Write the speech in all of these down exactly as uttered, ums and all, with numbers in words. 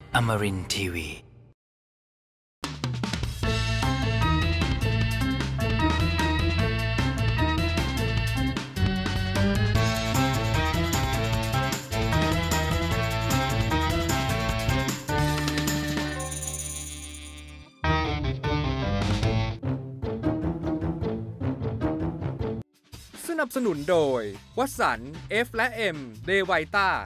Amarin ที วีสนับสนุนโดยวัตสัน F และ M เดไวต้า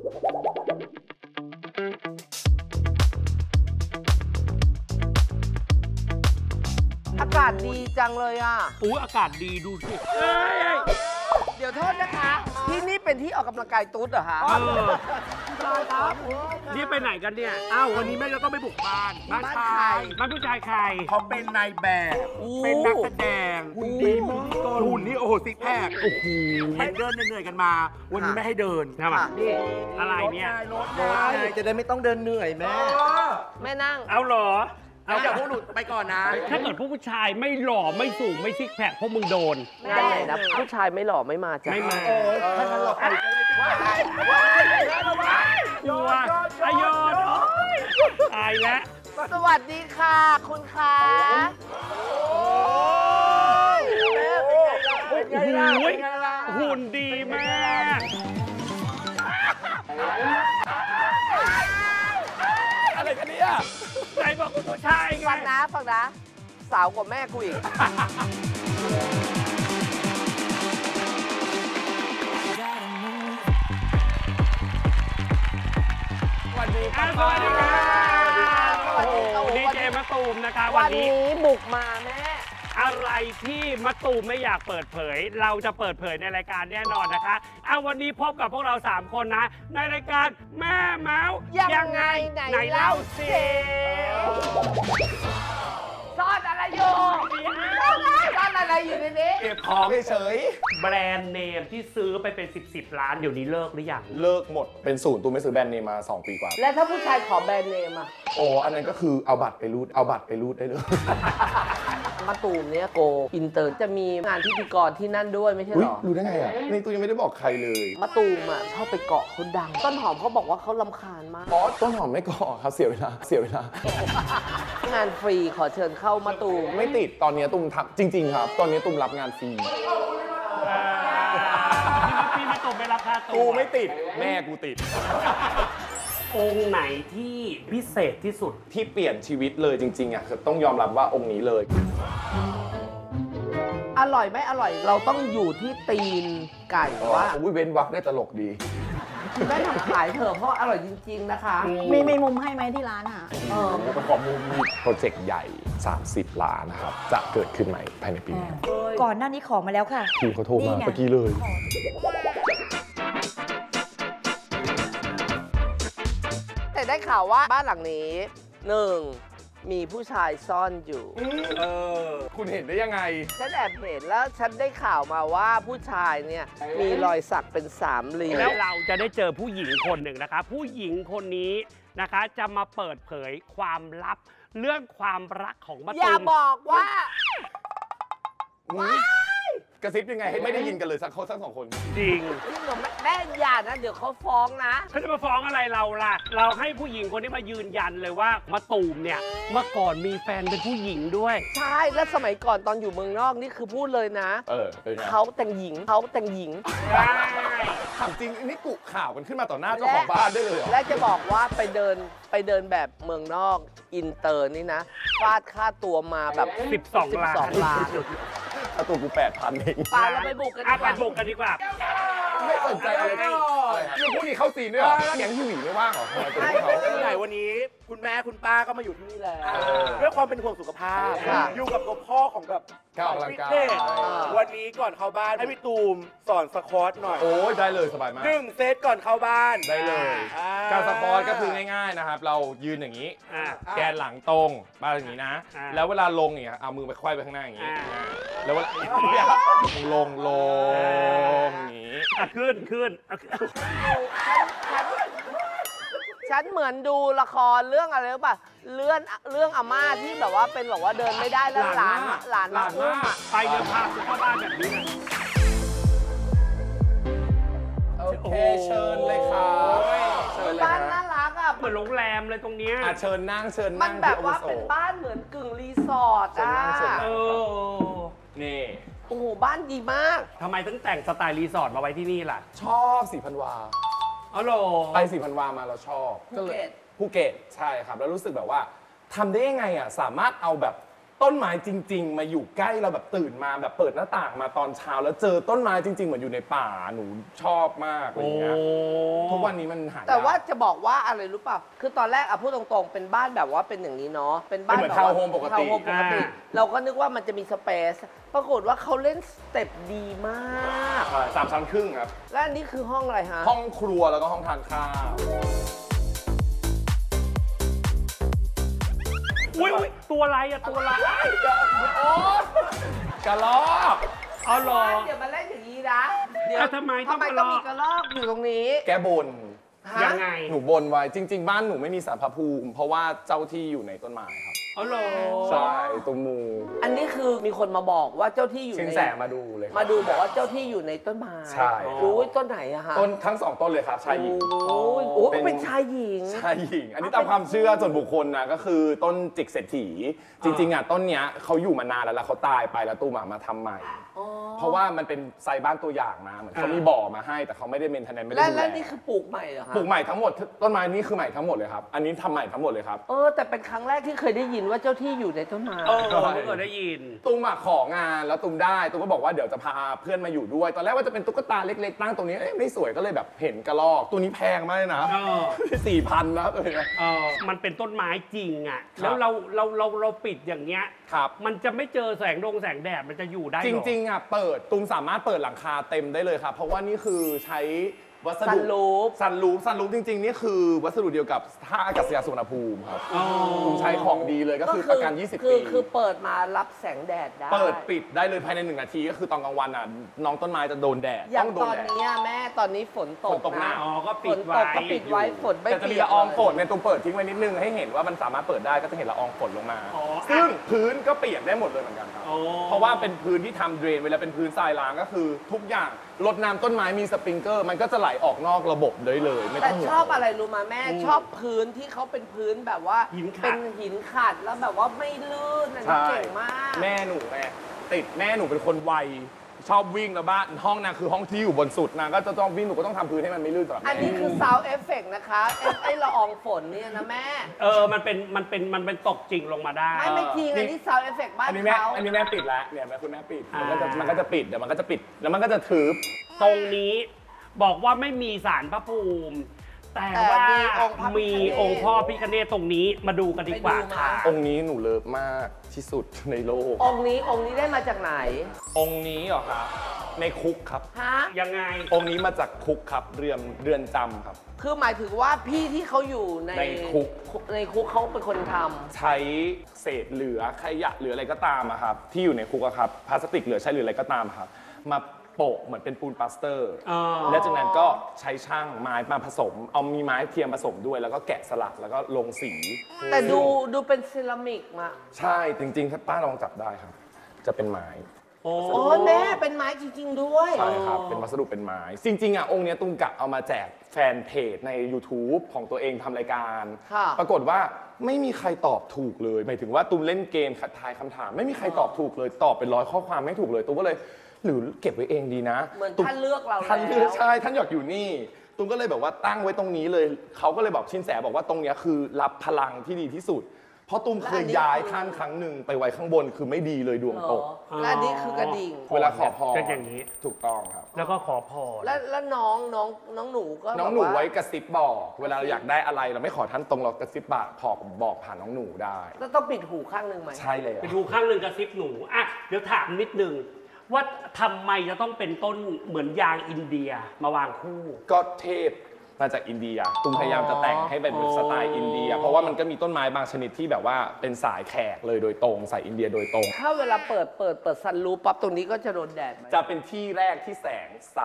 อากาศดีจังเลยอ่ะอู้อากาศดีดูสิเดี๋ยวโทษนะคะที่นี่เป็นที่ออกกำลังกายตุ๊ดเหรอคะครับนี่ไปไหนกันเนี่ยอ้าววันนี้แม่เราต้องไปบุกบ้านบ้านชายบ้านผู้ชายใครเขาเป็นนายแบบเป็นนักแสดงหุ่นดีมากหุ่นนี่โอ้โหซิกแพคโอ้โหเห็นเดินเหนื่อยกันมาวันนี้ไม่ให้เดินนะมานี่อะไรเนี่ยรถไงจะได้ไม่ต้องเดินเหนื่อยแม่แม่นั่งเอาเหรอเอาอย่าพวกหนูไปก่อนนะถ้าเกิดผู้ชายไม่หล่อไม่สูงไม่ซิกแพคพวกมึงโดนง่ายนะผู้ชายไม่หล่อไม่มาจ้ะไม่มาถ้าฉันหล่อว้ายกลัวอายอนตายแล้วสวัสดีค่ะคุณคะโอ้โหหุ่นดีมากอะไรกันเนี่ยไหนบอกผู้ชายไงฟังนะฟังนะสาวกว่าแม่กูอีกสวัสดีครับสวัสดีครับโอ้โหดีเจมะตูมนะคะวันนี้บุกมาแม่อะไรที่มะตูมไม่อยากเปิดเผยเราจะเปิดเผยในรายการแน่นอนนะคะเอาวันนี้พบกับพวกเราสามคนนะในรายการแม่เมาส์ยังไงไหนเล่าสิซ่อนอะไรอยู่ซ่อนอะไรอยู่ในนี้เก็บของเฉยแบรนด์เนมที่ซื้อไปเป็นสิบสิบล้านเดี๋ยวนี้เลิกหรือยังเลิกหมดเป็นศูนย์ตูไม่ซื้อแบรนด์เนมมาสองปีกว่าและถ้าผู้ชายขอแบรนด์เนมอ่ะโอ้อันนั้นก็คือเอาบัตรไปรูดเอาบัตรไปรูดได้เลยมะตูมเนี่ยโกอินเตอร์จะมีงานพิธีกรที่นั่นด้วยไม่ใช่หรอรู้ได้ไงอ่ะในตูยังไม่ได้บอกใครเลยมะตูมอ่ะชอบไปเกาะคนดังต้นหอมเขาบอกว่าเขารำคาญมากอ๋อต้นหอมไม่เกาะครับเสียเวลาเสียเวลางานฟรีขอเชิญเข้ามะตูมไม่ติดตอนนี้ตูมทำจริงๆครับตอนนี้ตูมรับงานฟรีพี่มะตูมไม่รับค่าตัวกูไม่ติดแม่กูติดองค์ไหนที่พิเศษที่สุดที่เปลี่ยนชีวิตเลยจริงๆอ่ะต้องยอมรับว่าองค์นี้เลยอร่อยไม่อร่อยเราต้องอยู่ที่ตีนไก่ว่าอุ้ยเว้นวักได้ตลกดีได้ทำขายเถอะเพราะอร่อยจริงๆนะคะมีมีมุมให้ไหมที่ร้านอ่ะเออประกอบมุมมีโปรเจกต์ใหญ่สามสิบล้านนะครับจะเกิดขึ้นใหม่ภายในปีนี้ก่อนหน้านี้ขอมาแล้วค่ะทีมเขาโทรมาเมื่อกี้เลยแต่ได้ข่าวว่าบ้านหลังนี้หนึ่งมีผู้ชายซ่อนอยู่เออคุณเห็นได้ยังไงฉันแอบเห็นแล้วฉันได้ข่าวมาว่าผู้ชายเนี่ยมีรอยสักเป็นสามเหลี่ยมแล้วเราจะได้เจอผู้หญิงคนหนึ่งนะคะผู้หญิงคนนี้นะคะจะมาเปิดเผยความลับเรื่องความรักของมะตูมอย่าบอกว่ากระซิบยังไงให้ไม่ได้ยินกันเลยสักคนสักสองคนจริงแม่อย่านะเดี๋ยวเขาฟ้องนะเขาจะมาฟ้องอะไรเราล่ะเราให้ผู้หญิงคนนี้มายืนยันเลยว่ามะตูมเนี่ยเมื่อก่อนมีแฟนเป็นผู้หญิงด้วยใช่และสมัยก่อนตอนอยู่เมืองนอกนี่คือพูดเลยนะเออเขาแต่งหญิงเขาแต่งหญิงใช่ถามจริงนี่กุข่าวกันขึ้นมาต่อหน้าเจ้าของบ้านได้เลยและจะบอกว่าไปเดินไปเดินแบบเมืองนอกอินเตอร์นี่นะฟาดค่าตัวมาแบบสิบสองล้านค่าตัวกูแปดพันเองไปเราไปบุกกันดีกว่าไปบุกกันดีกว่าไม่สนใจอะไรนี่ยังพูดนี่เข้าซีนด้วยเหรอยังพี่หวีไม่ว่างเหรอทำไมเป็นเขาที่ไหนวันนี้คุณแม่คุณป้าก็มาอยู่ที่นี่แล้วด้วยความเป็นห่วงสุขภาพอยู่กับตัวพ่อของแบบพิเศษวันนี้ก่อนเข้าบ้านให้พี่ตูมสอนสควอตหน่อยโอ้ยได้เลยสบายมากหนึ่งเซตก่อนเข้าบ้านได้เลยการสควอตก็คือง่ายๆนะครับเรายืนอย่างนี้แกนหลังตรงมาอย่างนี้นะแล้วเวลาลงเนี่ยเอามือไปควายไปข้างหน้าอย่างนี้แล้วเวลาลงลงอย่างนี้ขึ้นขึ้นฉันเหมือนดูละครเรื่องอะไรรู้ป่ะเรื่องเรื่องอาม่าที่แบบว่าเป็นแบบว่าเดินไม่ได้แล้วหลานหลานมาอุ้มไปเดินพาซุปเปอร์บ้านแบบนี้นะโอเคเชิญเลยครับบ้านน่ารักอ่ะมือนโรงแรมเลยตรงเนี้ยอ่ะเชิญนั่งเชิญมันั่นงแบบว่าพี่อโศกเป็นบ้านเหมือนกึ่งรีสอร์ทอ่ะเออนี่โอ้โหบ้านดีมากทำไมต้องแต่งสไตล์รีสอร์ทมาไว้ที่นี่ล่ะชอบสีพันวาอ๋อเหรอไปสีพันวามาเราชอบภูเก็ตภูเก็ตใช่ครับแล้วรู้สึกแบบว่าทำได้ยังไงอ่ะสามารถเอาแบบต้นไม้จริง ๆ มาอยู่ใกล้เราแบบตื่นมาแบบเปิดหน้าต่างมาตอนเช้าแล้วเจอต้นไม้จริง ๆ เหมือนอยู่ในป่าหนูชอบมากอะไรเงี้ยทุกวันนี้มันหายากแต่ว่าจะบอกว่าอะไรรู้ป่ะ คือตอนแรกอะพูดตรงๆ เป็นบ้านแบบว่าเป็นอย่างนี้เนาะ เป็นบ้านเป็นเหมือนแบบว่าทาวน์โฮมปกติทาวน์โฮมปกติ เราก็นึกว่ามันจะมีสเปซ ปรากฏว่าเขาเล่นสเต็ปดีมากใช่สามชั้นครึ่งครับและอันนี้คือห้องอะไรฮะห้องครัวแล้วก็ห้องทานข้าวอุ้ยอุ๊ยตัวอะไรอะตัวอะไรโอ๊ยกระลอกเอาเหรอเดี๋ยวมาเล่นอย่างนี้นะ เดี๋ยวอ่ะทำไมต้องทำไมต้องมีกระรอกอยู่ตรงนี้แกบนฮะยังไงหนูบนไว้จริง ๆ บ้านหนูไม่มีสารพระภูมิเพราะว่าเจ้าที่อยู่ในต้นไม้ครับเอาเหรอใช่ตรงมูอันนี้คือมีคนมาบอกว่าเจ้าที่อยู่สินในแสมาดูเลยครับมาดูบอกว่าเจ้าที่อยู่ในต้นไม้ใช่รู้ต้นไหนอะฮะต้นทั้งสองต้นเลยครับชายหญิงโอ้ยโอ้ยเป็นเป็นชายหญิงชายหญิง อันนี้ตามความเชื่อส่วนบุคคลนะก็คือต้นจิกเศรษฐี จริงๆอ่ะต้นเนี้ยเขาอยู่มานานแล้วแล้วเขาตายไปแล้วตูมอะมาทำใหม่ เพราะว่ามันเป็นไซต์บ้านตัวอย่างมาเหมือนเขามีบ่อมาให้แต่เขาไม่ได้เมนเทนแนนไม่ได้และดูแลและนี่คือปลูกใหม่เหรอคะปลูกใหม่ทั้งหมดต้นไม้นี่คือใหม่ทั้งหมดเลยครับอันนี้ทำใหม่ทั้งหมดเลยครับเออแต่เป็นครั้งแรกที่เคยได้ยินว่าเจ้าที่อยู่ในต้นไม้เออเพิ่งเคยได้ยินตูมอะของานแล้วตูมได้ตูมก็บอกว่าเดี๋ยวจะพาเพื่อนมาอยู่ด้วย ตอนแรกว่าจะเป็นตุ๊กตาเล็กๆตั้งตรงนี้เอ๊ะไม่สวยก็เลยแบบเห็นกระรอกตัวนี้แพงมากเลยนะเออสี่พันนะตัวเนี้ยเออมันเป็นต้นไม้จริงอะครับแล้วเราเราเราเราปิดอย่างเงี้ยครับมันจะไม่เจอแสงดงแสงแดดมันจะอยู่ได้เหจรอริงๆอ่ะเปิดตูมสามารถเปิดหลังคาเต็มได้เลยครับ เพราะว่านี่คือใช้วัสซัดุนรูฟซันรูฟซันรูฟจริงๆ นี่คือวัสดุเดียวกับท่าอากาศยานสุวรรณภูมิครับอ๋อตูมใช้ของดีเลยก็คือประกัน ยี่สิบคืปีอคือเปิดมารับแสงแดดได้เปิดปิดได้เลยภายในหนึ่งนาทีก็คือตอนกลางวันอ่ะน้องต้นไม้จะโดนแดดอย่าต้งองโดตนอนแดดเนี้ยแม่ตอนนี้ฝนตฝกนตกหนันะกอ๋อก็ฝปิดนไว้ตกก็ปิดไว้ฝนไม่แต่จะมีเปียกละอองฝนเลยเนี่ยตูมเปิดทิ้งไว้นิดนึงให้เห็นว่ามันสามารถเปิดได้ก็จะเห็นละอองฝนลงมาอ๋อซึ่งพื้นก็เปียกได้หมดเลยเหมือนกันครับอ๋อเพราะว่าเป็นพื้นที่ทำเดรนเวลาเป็นพื้นทรายล้างก็คือทุกอย่างรดน้ำต้นไม้มีสปริงเกอร์มันก็จะไหลออกนอกระบบได้เลยไม่แต่ต้องห่วงชอบอะไรรู้มาแม่ชอบพื้นที่เขาเป็นพื้นแบบว่าหินขัดเป็นหินขัดแล้วแบบว่าไม่ลื่นอันนี้ใช่เก่งมากแม่หนูแม่ติดแม่หนูเป็นคนไวชอบวิ่งแล้วบ้านห้องนางคือห้องที่อยู่บนสุดนางก็จะต้องวิ่งหนูก็ต้องทำพื้นให้มันไม่ลื่นสำหรับอันแม่นี้คือ sound effect นะคะไอ้ไอ้ละอองฝนเนี่ยนะแม่เออมันเป็นมันเป็นมันเป็นตกจริงลงมาได้ไม่ไม่จริงอันนี้ sound effect บ้านอันนี้แม่เขาอันนี้แม่ปิดแล้วเนี่ยแม่คุณแม่ปิดมันก็จะอ่ามัมันก็จะปิดเดี๋ยวมันก็จะปิดแล้วมันก็จะถือตรงนี้บอกว่าไม่มีสารพระภูมิ แต่ว่ามีองค์พ่อพิฆเนศตรงนี้มาดูกันดีกว่าค่ะองค์นี้หนูเลิฟมากที่สุดในโลกองค์นี้องค์นี้ได้มาจากไหนองค์นี้เหรอครับในคุกครับฮะยังไงองค์นี้มาจากคุกครับเรือนเรือนจำครับคือหมายถึงว่าพี่ที่เขาอยู่ในในคุกในคุกเขาเป็นคนทำใช้เศษเหลือขยะเหลืออะไรก็ตามอะครับที่อยู่ในคุกอะครับพลาสติกเหลือใช้หรืออะไรก็ตามอะครับมาโปะเหมือนเป็นปูนปลาสเตอร์อ๋อแล้วจากนั้นก็ใช้ช่างไม้มาผสม เอามีไม้เทียมผสมด้วย แล้วก็แกะสลักแล้วก็ลงสีแต่ดูดูเป็นเซรามิกมาใช่จริงๆถ้าป้าลองจับได้ครับ จะเป็นไม้โอ้โอ้ยแม่เป็นไม้จริง ๆ ด้วยใช่ครับเป็นวัสดุเป็นไม้ จริงๆอ่ะองค์เนี้ยตุ้มกะเอามาแจกแฟนเพจใน YouTube ของตัวเองทำรายการค่ะปรากฏว่าไม่มีใครตอบถูกเลยหมายถึงว่าตุ้มเล่นเกมทายคำถาม ไม่มีใครตอบถูกเลยตอบเป็นร้อยข้อความไม่ถูกเลยตุ้มก็เลยหรือเก็บไว้เองดีนะเหมือนตุ้มท่านเลือกเราแล้วท่านเลือกใช่ท่านอยากอยู่นี่ตุ้มก็เลยแบบว่าตั้งไว้ตรงนี้เลยเขาก็เลยบอกชินแสบอกว่าตรงเนี้ยคือรับพลังที่ดีที่สุด เพราะตุ้มเคยย้ายท่านครั้งหนึ่งไปไว้ข้างบนคือไม่ดีเลยดวงเหรตอก และอันนี้คือกระดิ่งเวลาขอพรก็อย่างนี้ถูกต้องครับแล้วก็ขอพรแล้วแล้วน้องน้องน้องหนูก็น้องหนูแบบาไว้กระซิบบอก เวลาเราอยากได้อะไรเราไม่ขอท่านตรงเรากระซิบบอกพอบอกผ่านน้องหนูได้แล้วต้องปิดหูข้างหนึ่งไหมใช่เลยไปดูข้างหนึ่งกระซิบหนูอ่ะเดี๋ยวถามนิดนึงว่าทำไมจะต้องเป็นต้นเหมือนยางอินเดียมาวางคู่ก็เทพมาจากอินเดียตุ้มพยายามจะแต่งให้เป็นแบบสไตล์อินเดีย เพราะว่ามันก็มีต้นไม้บางชนิดที่แบบว่าเป็นสายแขกเลยโดยตรงสายอินเดียโดยตรงถ้าเวลาเปิดเปิดเปิดซันรูฟปั๊บตรงนี้ก็จะโดนแดดไหมจะเป็นที่แรกที่แสงสาด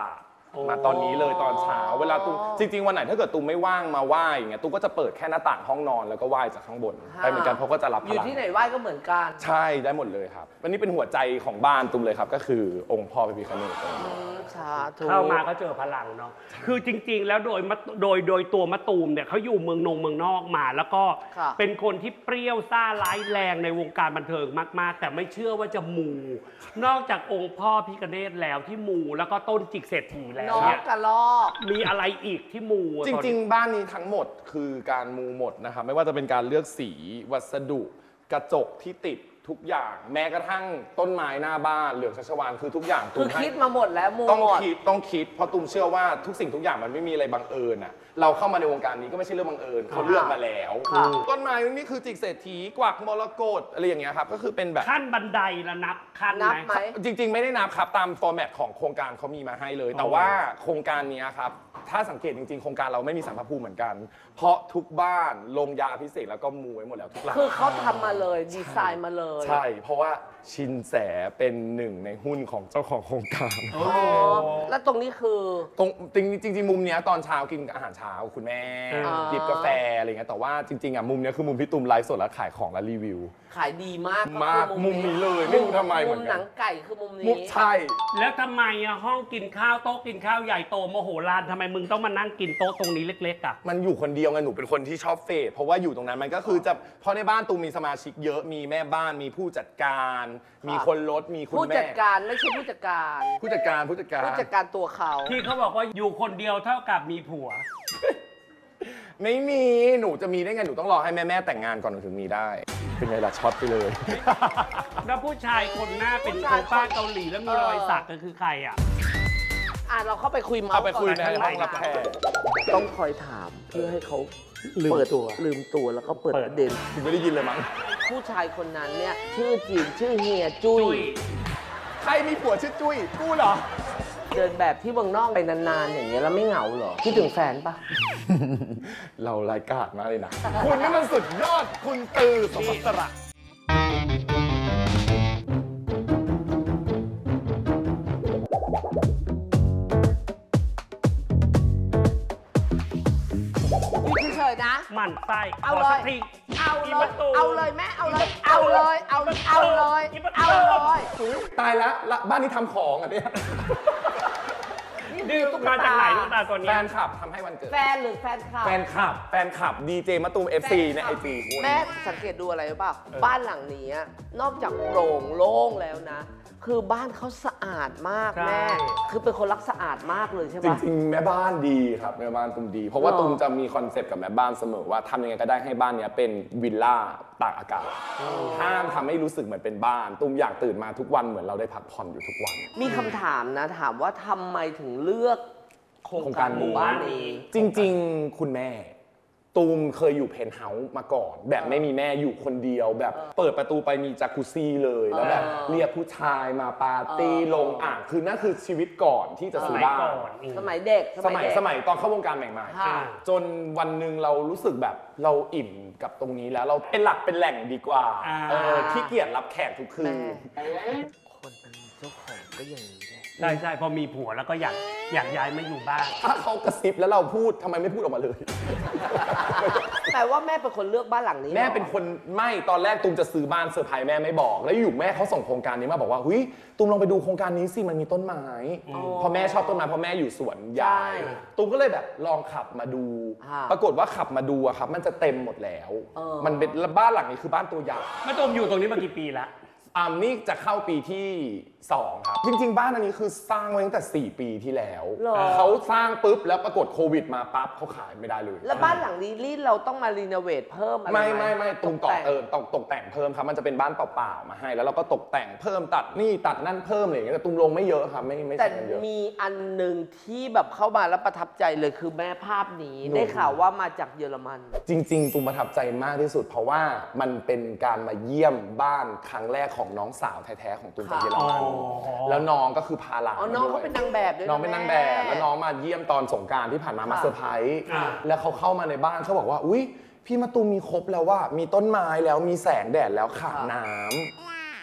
มาตอนนี้เลยตอนเช้าเวลาตุ้มจริงๆวันไหนถ้าเกิดตุ้มไม่ว่างมาไหว้อย่างเงี้ยตุ้มก็จะเปิดแค่หน้าต่างห้องนอนแล้วก็ไหว้จากข้างบนไปเหมือนกันเพราะก็จะรับพอยู่ลังที่ไหนไหว้ก็เหมือนกันใช่ได้หมดเลยครับวันนี้เป็นหัวใจของบ้านตุ้มเลยครับก็คือองค์พ่อพระพิฆเนศสาธุเข้ามาก็เจอพลังเนาะคือจริงๆแล้วโดยมะโดยโดยตัวมะตูมเนี่ยเขาอยู่เมืองนงเมืองนอกมา แล้วก็เป็นคนที่เปรี้ยวซ่าร้ายแรงในวงการบันเทิงมากๆแต่ไม่เชื่อว่าจะมูนอกจากองค์พ่อพิฆเนศแล้วที่มูแล้วก็ต้นจิกเศรษฐีแล้วนกเนี่ยกระลอกมีอะไรอีกที่มูจริงๆ บ้านนี้ทั้งหมดคือการมูหมดนะครับไม่ว่าจะเป็นการเลือกสีวัสดุกระจกที่ติดทุกอย่างแม้กระทั่งต้นไม้หน้าบ้านเหลืองชัชวาลคือทุกอย่างคือคิดมาหมดแล้วมูต้องหมดคิดต้องคิดเพราะตุ้มเชื่อว่าทุกสิ่งทุกอย่างมันไม่มีอะไรบังเอิญอ่ะเราเข้ามาในวงการนี้ก็ไม่ใช่เรื่องบังเอิญเขาเลือกมาแล้วค่ะต้นไม้นี่คือจิกเศรษฐีกวักมรกตอะไรอย่างเงี้ยครับก็คือเป็นแบบขั้นบันไดละนับขั้นนับไหไหมมจริงๆ ไม่ได้นับครับตามฟอร์แมตของโครงการเขามีมาให้เลย แต่ว่าโครงการนี้ครับถ้าสังเกตจริงๆ โครงการเราไม่มีสัมภภูมิเหมือนกัน เพราะทุกบ้านลงยาพิเศษแล้วก็มูไว้หมดแล้วทุกหลังคือเขาทำมาเลยดีไซน์มาเลยใช่ เพราะว่าชินแสเป็นหนึ่งในหุ้นของเจ้าของโครงการอ๋อแล้วตรงนี้คือตรงจริงจริงๆมุมเนี้ยตอนเช้ากินอาหารเช้าคุณแม่อ่าจิบกาแฟอะไรเงี้ยแต่ว่าจริงๆอ่ะมุมเนี้ยคือมุมพี่ตุ้มไลฟ์สดแล้วขายของและรีวิวขายดีมากมากมุมนี้เลยไม่รู้ทำไมเหมือนกันมุมหนังไก่คือมุมมุนี้มใช่แล้วทำไมอะห้องกินข้าวโต๊ะกินข้าวใหญ่โตโมโหลานทำไมมึงต้องมานั่งกินโต๊ะตรงนี้เล็กๆอะมันอยู่คนเดียวไงหนูเป็นคนที่ชอบเฟดเพราะว่าอยู่ตรงนั้นมันก็คือจะเพราะในบ้านตูมมีสมาชิกเยอะมีแม่บ้านมีผู้จัดการ มีคนรถมีคุณผู้แม่จัดการไม่ใช่ผู้จัดการผู้จัดการผู้จัดการผู้จัดการตัวเขาที่เขาบอกว่าอยู่คนเดียวเท่ากับมีผัวไม่มีหนูจะมีได้ไงหนูต้องรอให้แม่แม่แต่งงานก่อนหนูถึงมีได้ เป็นไงล่ะช็อตไปเลยแล้วผู้ชายคนหน้าเป็นโอป้าเกาหลีแล้วมีรอยสักก็คือใครอ่ะอ่ะเราเข้าไปคุยเมาส์เอาไปคุยในก่ห้องรับแขกต้องคอยถามเพื่อให้เขาลืมเปิดตัวลืมตัวแล้วก็เปิดเปิดประเด็นคุณไม่ได้ยินเลยมั้งผู้ชายคนนั้นเนี่ยชื่อจริงชื่อเฮียจุ้จุ้ยยใครมีผัวชื่อจุ้ยกูเหรอเดินแบบที่เมืองนอกไปนานๆอย่างเงี้ยแล้วไม่เหงาเหรอคิดถึงแฟนปะเรารายการมากเลยนะ คุณนี่มันสุดยอดคุณตือสมบัติระอยู่เฉยๆนะหมั่นไส้เอาขเลยสักทีเอาเลอียประตูเอาเลยแม่เอาเลย เอาเลย เอาเอาเลย เอาเลยตายแล้วละบ้านนี้ทำของอ่ะเนี่ยดื้อมาจากไหนลูกตาตัวแฟเนี้ยนคลับทำให้วันเกิดแฟนหรือแฟนคลับแฟนคลับ แฟนคลับดีเจมะตูม เอฟ ซี ในไอจีแม่สังเกตดูอะไรหรือเปล่าบ้านหลังนี้อะนอกจากโปร่งโล่งแล้วนะ คือบ้านเขาสะอาดมากใช่แม่ คือเป็นคนรักสะอาดมากเลยใช่จปะริงๆ แม่บ้านดีครับแม่บ้านตูมดี เพราะว่าหรอตูมจะมีคอนเซปต์กับแม่บ้านเสมอว่าทำยังไงก็ได้ให้บ้านเนี้ยเป็นวิลล่าตากอากาศห้ามทำให้รู้สึกเหมือนเป็นบ้านตูมอยากตื่นมาทุกวันเหมือนเราได้พักผ่อนอยู่ทุกวันมีคำถามนะ ถามว่าทำไมถึงเลือกโครงโครงกาการ รหมู่บ้านนี้จริงๆ คุณแม่ ตูมเคยอยู่เพนท์เฮาส์มาก่อน แบบไม่มีแม่อยู่คนเดียวแบบเปิดประตูไปมีจากุซี่เลยแล้วแบบเออเรียกผู้ชายมาปาร์ตี้เออลงอ่างคือนั่นคือชีวิตก่อนที่จะสซื้อมัยบ้านก่อนอืมสมัยเด็กสมัยเด็กสมัยตอนเข้าวงการใหม่ค่ะๆ จนวันหนึ่งเรารู้สึกแบบเราอิ่มกับตรงนี้แล้วเราเป็นหลักเป็นแหล่งดีกว่าอ่าเออขี้เกียจรับแขกทุกคืนคนเป็นเจ้าของก็อย่างนี้แหละใช่ใช่พอมีผัวแล้วก็อยากอยากย้ายมาอยู่บ้านถ้าเขากระซิบแล้วเราพูดทำไมไม่พูดออกมาเลยแต่ว่าแม่เป็นคนเลือกบ้านหลังนี้แม่หรอเป็นคนไม่ตอนแรกตูมจะซื้อบ้านเซอร์ไพรส์แม่ไม่บอก แล้วอยู่แม่เขาส่งโครงการนี้มาบอกว่าเฮ้ยตูมลองไปดูโครงการนี้สิมันมีต้นไม้เพราะแม่ชอบต้นไม้เพราะแม่อยู่สวนยายตูมก็เลยแบบลองขับมาดู ปรากฏว่าขับมาดูอะครับมันจะเต็มหมดแล้ว มันเป็นบ้านหลังนี้คือบ้านตัวอย่างแม่ตูมอยู่ตรงนี้มากี่ปีแล้วอ่านี่จะเข้าปีที่สองครับจริงๆ บ้านอันนี้คือสร้างมาตั้งแต่สี่ปีที่แล้วหรอเขาสร้างปุ๊บแล้วปรากฏโควิดมาปั๊บเขาขายไม่ได้เลยแล้วบ้านหลังนี้รีเราต้องมารีโนเวทเพิ่มอะไรหไม่ไม่ไม่ตูมต่อแต่งเติมตกตกแต่งเพิ่มครับมันจะเป็นบ้านเปล่าๆมาให้ แล้วเราก็ตกแต่งเพิ่มตัดนี่ตัดนั่นเพิ่มอะไรอย่างเงี้ยแต่ตูมลงไม่เยอะครับไม่ไม่แต่ใช่เงินเยอะมีอันหนึ่งที่แบบเข้ามาแล้วประทับใจเลยคือแม่ภาพนี้หนูได้ข่าวว่ามาจากเยอรมันจริงๆตูมประทับใจมากที่สุด เพราะว่ามันเป็นการมาเยี่ยมบ้านครั้งแรกของน้องสาวแท้ๆของตูมจากเยอรมันอ๋อแล้วน้องก็คือพาหลานอ๋อ น้องเขาด้วยเป็นนางแบบด้วยะน้องเป็นนางแบบม่แล้วน้องมาเยี่ยมตอนสงกรานต์ที่ผ่านมามาค่ะเซอร์ไพรส์อ่าแล้วเขาเข้ามาในบ้านเขาบอกว่าอุ๊ยพี่มาตูมมีครบแล้วว่ามีต้นไม้แล้วมีแสงแดดแล้วขาดน้ำ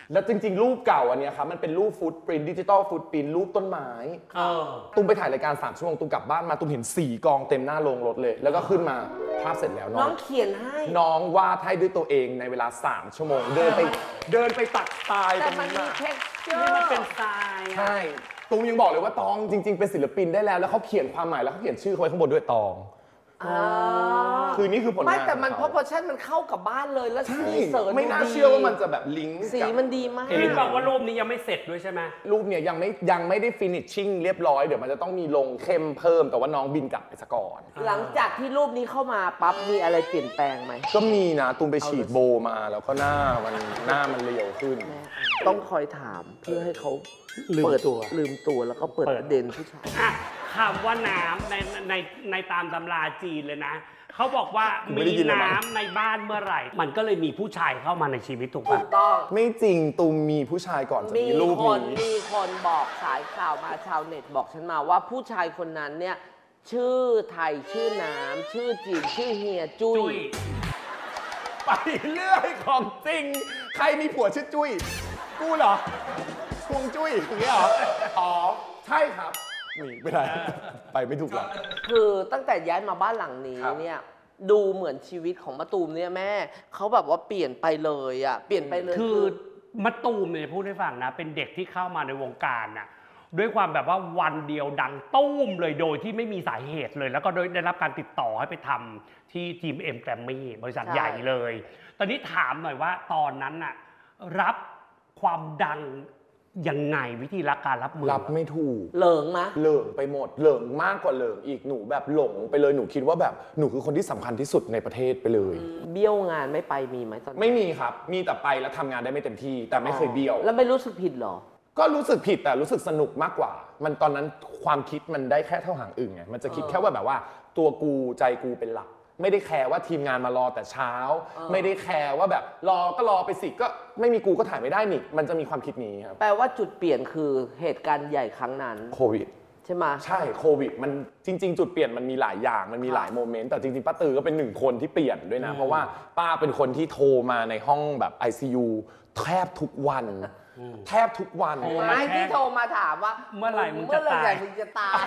แล้วจริงๆรูปเก่าอันเนี้ยครับมันเป็นรูปฟุตปรินดิจิตอลฟุตปรินรูปต้นไม้ตุ้มไปถ่ายรายการสามชั่วโมงตุ้มกลับบ้านมาตุ้มเห็นสี่กองเต็มหน้าโรงรถเลยแล้วก็ขึ้นมาภาพเสร็จแล้วน้องน้องเขียนให้น้องวาดให้ด้วยตัวเองในเวลาสามชั่วโมงเดินไปเดินไปตักทรายตแต่รงมันนี้มีมาเท็กเจอร์นี่มันเป็นทรายใช่ตูมยังบอกเลยว่าตองจริงๆเป็นศิลปินได้แล้วแล้วเขาเขียนความหมายแล้วเขาเขียนชื่อเขาไว้ข้างบนด้วยตองคือนี่คือผลงานไม่แต่มันเพราะพอชั่นมันเข้ากับบ้านเลยแล้วสีเสริมไม่น่าเชื่อว่ามันจะแบบลิงก์สีมันดีมากเห็นบอกว่ารูปนี้ยังไม่เสร็จด้วยใช่ไหมรูปเนี่ยยังไม่ยังไม่ได้ฟินิชชิ่งเรียบร้อยเดี๋ยวมันจะต้องมีลงเข้มเพิ่มแต่ว่าน้องบินกลับไปซะก่อนหลังจากที่รูปนี้เข้ามาปั๊บมีอะไรเปลี่ยนแปลงไหมก็มีนะตูมไปฉีดโบมาแล้วก็หน้ามันหน้ามันเรียวขึ้นต้องคอยถามเพื่อให้เขาลืมตัวลืมตัวแล้วก็เปิดประเด็นผู้ชายคำว่าน้ำในในในตามตำราจีนเลยนะเขาบอกว่ามีน้ำในบ้านเมื่อไหร่มันก็เลยมีผู้ชายเข้ามาในชีวิตถูกปะถูกต้องไม่จริงตูมมีผู้ชายก่อนจะมีรูปนี้มีคนบอกสายข่าวมาชาวเน็ตบอกฉันมาว่าผู้ชายคนนั้นเนี่ยชื่อไทยชื่อน้ำชื่อจีนชื่อเฮียจุ้ยไปเรื่อยของจริงใครมีผัวชื่อจุ้ยกูเหรอพวงจุ้ยอย่างเงี้ยเหรออ๋อใช่ครับนี่ไม่ได้ไปไม่ถูกหรอกคือตั้งแต่ย้ายมาบ้านหลังนี้เนี่ยดูเหมือนชีวิตของมะตูมเนี่ยแม่เขาแบบว่าเปลี่ยนไปเลยอ่ะเปลี่ยนไปเลยคือมะตูมเนี่ยพูดให้ฟังนะเป็นเด็กที่เข้ามาในวงการน่ะด้วยความแบบว่าวันเดียวดังตุ้มเลยโดยที่ไม่มีสาเหตุเลยแล้วก็ได้รับการติดต่อให้ไปทำที่ทีมเอ็มแกรมมี่บริษัทใหญ่เลยตอนนี้ถามหน่อยว่าตอนนั้นน่ะรับความดังยังไงวิธีรับการรับมือรับไม่ถูกเหลิงมะเหลิงไปหมดเหลิงมากกว่าเหลิงอีกหนูแบบหลงไปเลยหนูคิดว่าแบบหนูคือคนที่สำคัญที่สุดในประเทศไปเลยเบี้ยวงานไม่ไปมีไหมตอนไม่มีครับมีแต่ไปแล้วทำงานได้ไม่เต็มที่แต่ไม่เคยเบี้ยวแล้วไม่รู้สึกผิดหรอก็รู้สึกผิดแต่รู้สึกสนุกมากกว่ามันตอนนั้นความคิดมันได้แค่เท่าหางอึ่งไงมันจะคิดแค่ว่าแบบว่าตัวกูใจกูเป็นหลักไม่ได้แคร์ว่าทีมงานมารอแต่เช้าไม่ได้แคร์ว่าแบบรอก็รอไปสิก็ไม่มีกูก็ถ่ายไม่ได้นี่มันจะมีความคิดนี้ครับแปลว่าจุดเปลี่ยนคือเหตุการณ์ใหญ่ครั้งนั้นโควิดใช่ไหมใช่โควิดมันจริงๆจุดเปลี่ยนมันมีหลายอย่างมันมีหลายโมเมนต์แต่จริงๆป้าตือก็เป็นหนึ่งคนที่เปลี่ยนด้วยนะเพราะว่าป้าเป็นคนที่โทรมาในห้องแบบ ไอ ซี ยู แทบทุกวันแทบทุกวันไม่ที่โทรมาถามว่าเมื่อไหร่มึงจะตายมึงจะตาย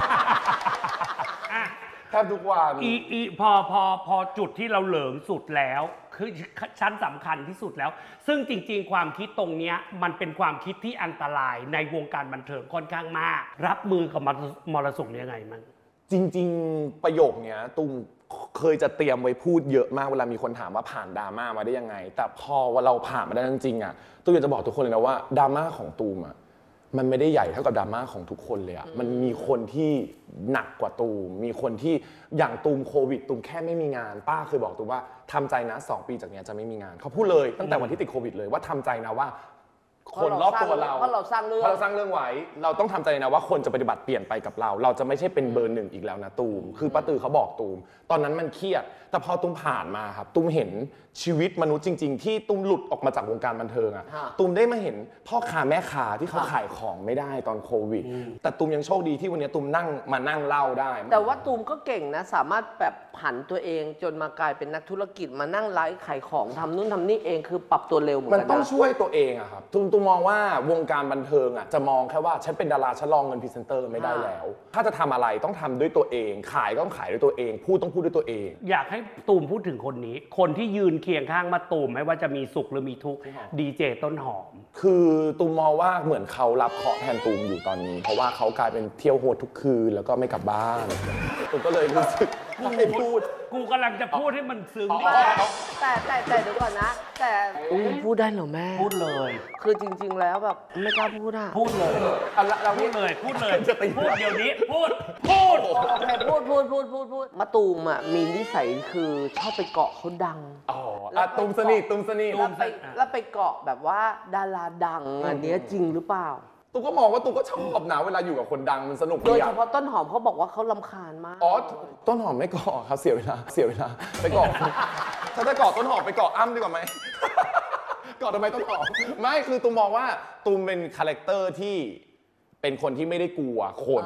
แทบทุกวันอีอีพอพอพอจุดที่เราเหลิงสุดแล้วคือชั้นสำคัญที่สุดแล้วซึ่งจริงๆความคิดตรงนี้มันเป็นความคิดที่อันตรายในวงการบันเทิงค่อนข้างมากรับมือกับมรสุมยังไงมันจริงๆประโยคเนี้ยตุ้มเคยจะเตรียมไว้พูดเยอะมากเวลามีคนถามว่าผ่านดราม่ามาได้ยังไงแต่พอว่าเราผ่านมาได้จริงๆอ่ะตุ้มอยากจะบอกทุกคนเลยนะว่าดราม่าของตูมอ่ะมันไม่ได้ใหญ่เท่ากับดราม่าของทุกคนเลยอะมันมีคนที่หนักกว่าตูมมีคนที่อย่างตูมโควิดตูมแค่ไม่มีงานป้าเคยบอกตูมว่าทำใจนะสองปีจากนี้จะไม่มีงานเขาพูดเลยตั้งแต่วันที่ติดโควิดเลยว่าทำใจนะว่าคนรอบตัวเราเพราะเราสร้างเรื่องเพราะเราสร้างเรื่องไว้เราต้องทำใจนะว่าคนจะปฏิบัติเปลี่ยนไปกับเราเราจะไม่ใช่เป็นเบอร์หนึ่งอีกแล้วนะตูมคือป้าตือเขาบอกตูมตอนนั้นมันเครียดแต่พอตูมผ่านมาครับตูมเห็นชีวิตมนุษย์จริงๆที่ตูมหลุดออกมาจากวงการบันเทิงอะตูมได้มาเห็นพ่อค้าแม่ค้าที่เขาขายของไม่ได้ตอนโควิดแต่ตูมยังโชคดีที่วันนี้ตูมนั่งมานั่งเล่าได้แต่ว่าตูมก็เก่งนะสามารถแบบผันตัวเองจนมากลายเป็นนักธุรกิจมานั่งไลฟ์ขายของทำนู่นทำนี่เองคือปรับตัวเร็วเหมือนกันมันต้องช่วยตัวเองอะครับตูมตูมมองว่าวงการบันเทิงอะจะมองแค่ว่าฉันเป็นดาราฉันรองเงินพรีเซนเตอร์ไม่ได้แล้วถ้าจะทำอะไรต้องทำด้วยตัวเองขายต้องขายด้วยตัวเองพูดต้องพูดด้วยตัวเองอยากให้ตูมพูดถึงคนนี้คนที่ยืนเคียงข้างมาตูมไม่ว่าจะมีสุขหรือมีทุกข์ดีเจต้นหอมคือตูมมองว่าเหมือนเขารับเคราะห์แทนตูมอยู่ตอนนี้เพราะว่าเขากลายเป็นเที่ยวโหดทุกคืนแล้วก็ไม่กลับบ้านตูมก็เลยรู้สึกไม่พูดกูกำลังจะพูดให้มันซึ้งแต่แต่แต่เดี๋ยวก่อนนะแต่พูดได้เหรอแม่พูดเลยคือจริงๆแล้วแบบไม่กล้าพูดอ่ะพูดเลยเราพูดเลยพูดเลยพูดเดี๋ยวนี้พูดพูดโอเคพูดพูดพูดพูดพูดมะตูมอ่ะมีนิสัยคือชอบไปเกาะเขาดังอ๋อตูมสนิทตูมสนิทแล้วไปแล้วไปเกาะแบบว่าดาราดังอันนี้จริงหรือเปล่าตูก็มองว่าตูก็ชอบนะเวลาอยู่กับคนดังมันสนุกโดยเฉพาะต้นหอมเขาบอกว่าเขารำคาญมากอ๋อต้นหอมไม่เกาะครับเสียเวลาเสียเวลาไปเกาะถ้าจะเกาะต้นหอมไปเกาะอ้ำดีกว่าไหมเกาะทำไมต้นหอมไม่คือตูมองว่าตูมเป็นคาแรคเตอร์ที่เป็นคนที่ไม่ได้กลัวคน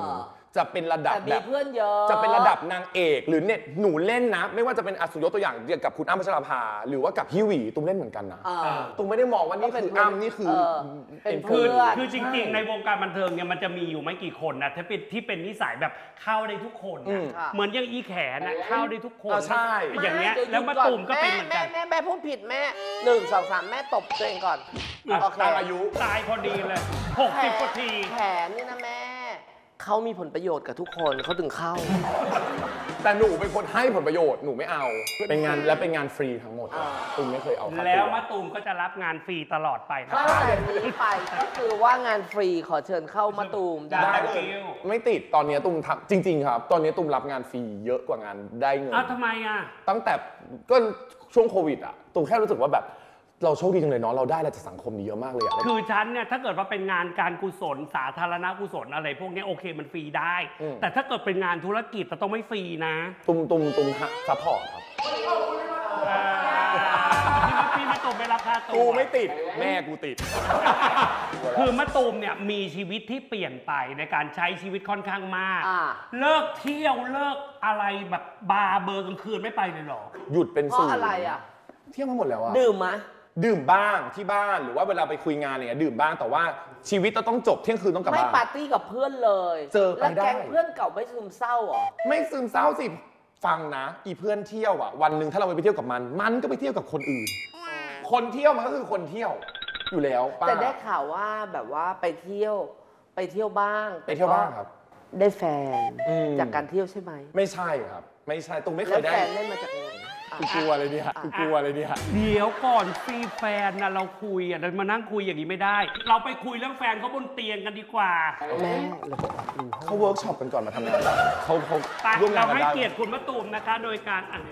จะเป็นระดับแต่มีแบบเพื่อนเยอะจะเป็นระดับนางเอกหรือเน็ตหนูเล่นนะไม่ว่าจะเป็นอสุยกตัวอย่างเกี่ยวกับคุณอ้ำพัชราภาหรือว่ากับฮิวีตุ้มเล่นเหมือนกันนะเออตุ้มไม่ได้มองว่านี่คืออ้ำนี่คือเออเป็นคืเพื่ออนคือจริงๆ ในวงการบันเทิงเนี่ยมันจะมีอยู่ไม่กี่คนนะที่เป็นที่เป็นนิสัยแบบเข้าได้ทุกคนอืนะมค่ะเหมือนอย่างอีแขนนะเข้าได้ทุกคนอ่าใช่อย่างเงี้ยดี๋แล้วมะตูมก็เป็นเหมือนแม่กันแม่แม่พูดผิดแม่หนึ่งสองสามแม่ตบตัวเองก่อนโอเคตามอายุตายพอดีเลยหกสิบกว่าทีแขนนี่นะแม่เขามีผลประโยชน์กับทุกคนเขาถึงเข้าแต่หนูเป็นคนให้ผลประโยชน์หนูไม่เอา เป็นงานและเป็นงานฟรีทั้งหมดอ่าตุ้มไม่เคยเอาค่าตัวแล้วมะตูมก็จะรับงานฟรีตลอดไปนะตั้งแต่นี้ไปก็คือว่างานฟรีขอเชิญเข้ามาตูมได้ได้เลยคิวไม่ติดตอนนี้ตุ้มทำจริง ๆ ครับ ตอนนี้ตุ้มรับงานฟรีเยอะกว่างานได้เงินอ้าวทำไมอ่ะตั้งแต่ก็ช่วงโควิดอ่ะตุ้มแค่รู้สึกว่าแบบเราโชคดีจังเลยเนาะเราได้อะไรจากสังคมนี้เยอะมากเลยอะคือฉันเนี่ยถ้าเกิดว่าเป็นงานการกุศลสาธารณกุศลอะไรพวกนี้โอเคมันฟรีได้ แต่ถ้าเกิดเป็นงานธุรกิจจะต้องไม่ฟรีนะตุ้มตุ้มตุ้มซัพพอร์ตครับอ่าที่พี่มะตูมไปรับค่าตัวกูไม่ติดแม่กูติดคือมะตูมเนี่ยมีชีวิตที่เปลี่ยนไปในการใช้ชีวิตค่อนข้างมากอ่าเลิกเที่ยวเลิกอะไรแบบบาร์เบอร์กลางคืนไม่ไปเลยเหรอหยุดเป็นเพศูราะนย์อะไรอ่ะเที่ยวมาหมดแล้วอะดื่มมะดื่มบ้างที่บ้านหรือว่าเวลาไปคุยงานอะไรเงี้ยดื่มบ้างแต่ว่าชีวิตเราต้องจบเที่ยงคืนต้องกลับไม่บ้านปาร์ตี้กับเพื่อนเลยเจอไปแล้วได้แก๊งเพื่อนเก่าไม่ซึมเศร้าเหรอไม่ซึมเศร้าสิฟังนะอีเพื่อนเที่ยวอ่ะวันหนึ่งถ้าเราไปเที่ยวกับมัน มันก็ไปเที่ยวกับคนอื่น คนเที่ยวมันก็คือคนเที่ยวอยู่แล้วป้าแต่ได้ข่าวว่าแบบว่าไปเที่ยวไปเที่ยวบ้างไปเที่ยวบ้างครับได้แฟนอืมจากการเที่ยวใช่ไหมไม่ใช่ครับ ไม่ใช่ตุ้มไม่เคแล้วยได้แฟนได้มาจากไหนอ่ะกูกลัวเลยเนี่ยกูกลัวเลยเนี่ยเดี๋ยวก่อนซีแฟนนะเราคุยอ่ะเรามานั่งคุยอย่างนี้ไม่ได้ เราไปคุยเรื่องแฟนเขาบนเตียงกันดีกว่าแม่เราบอกว่าอืมเขาเวิร์กช็อปกันก่อนมาทำงานเขาเขาไปร่วมงาเรานกันให้ได้เกียรติคุณมะตูมนะคะ โดยการอ่าน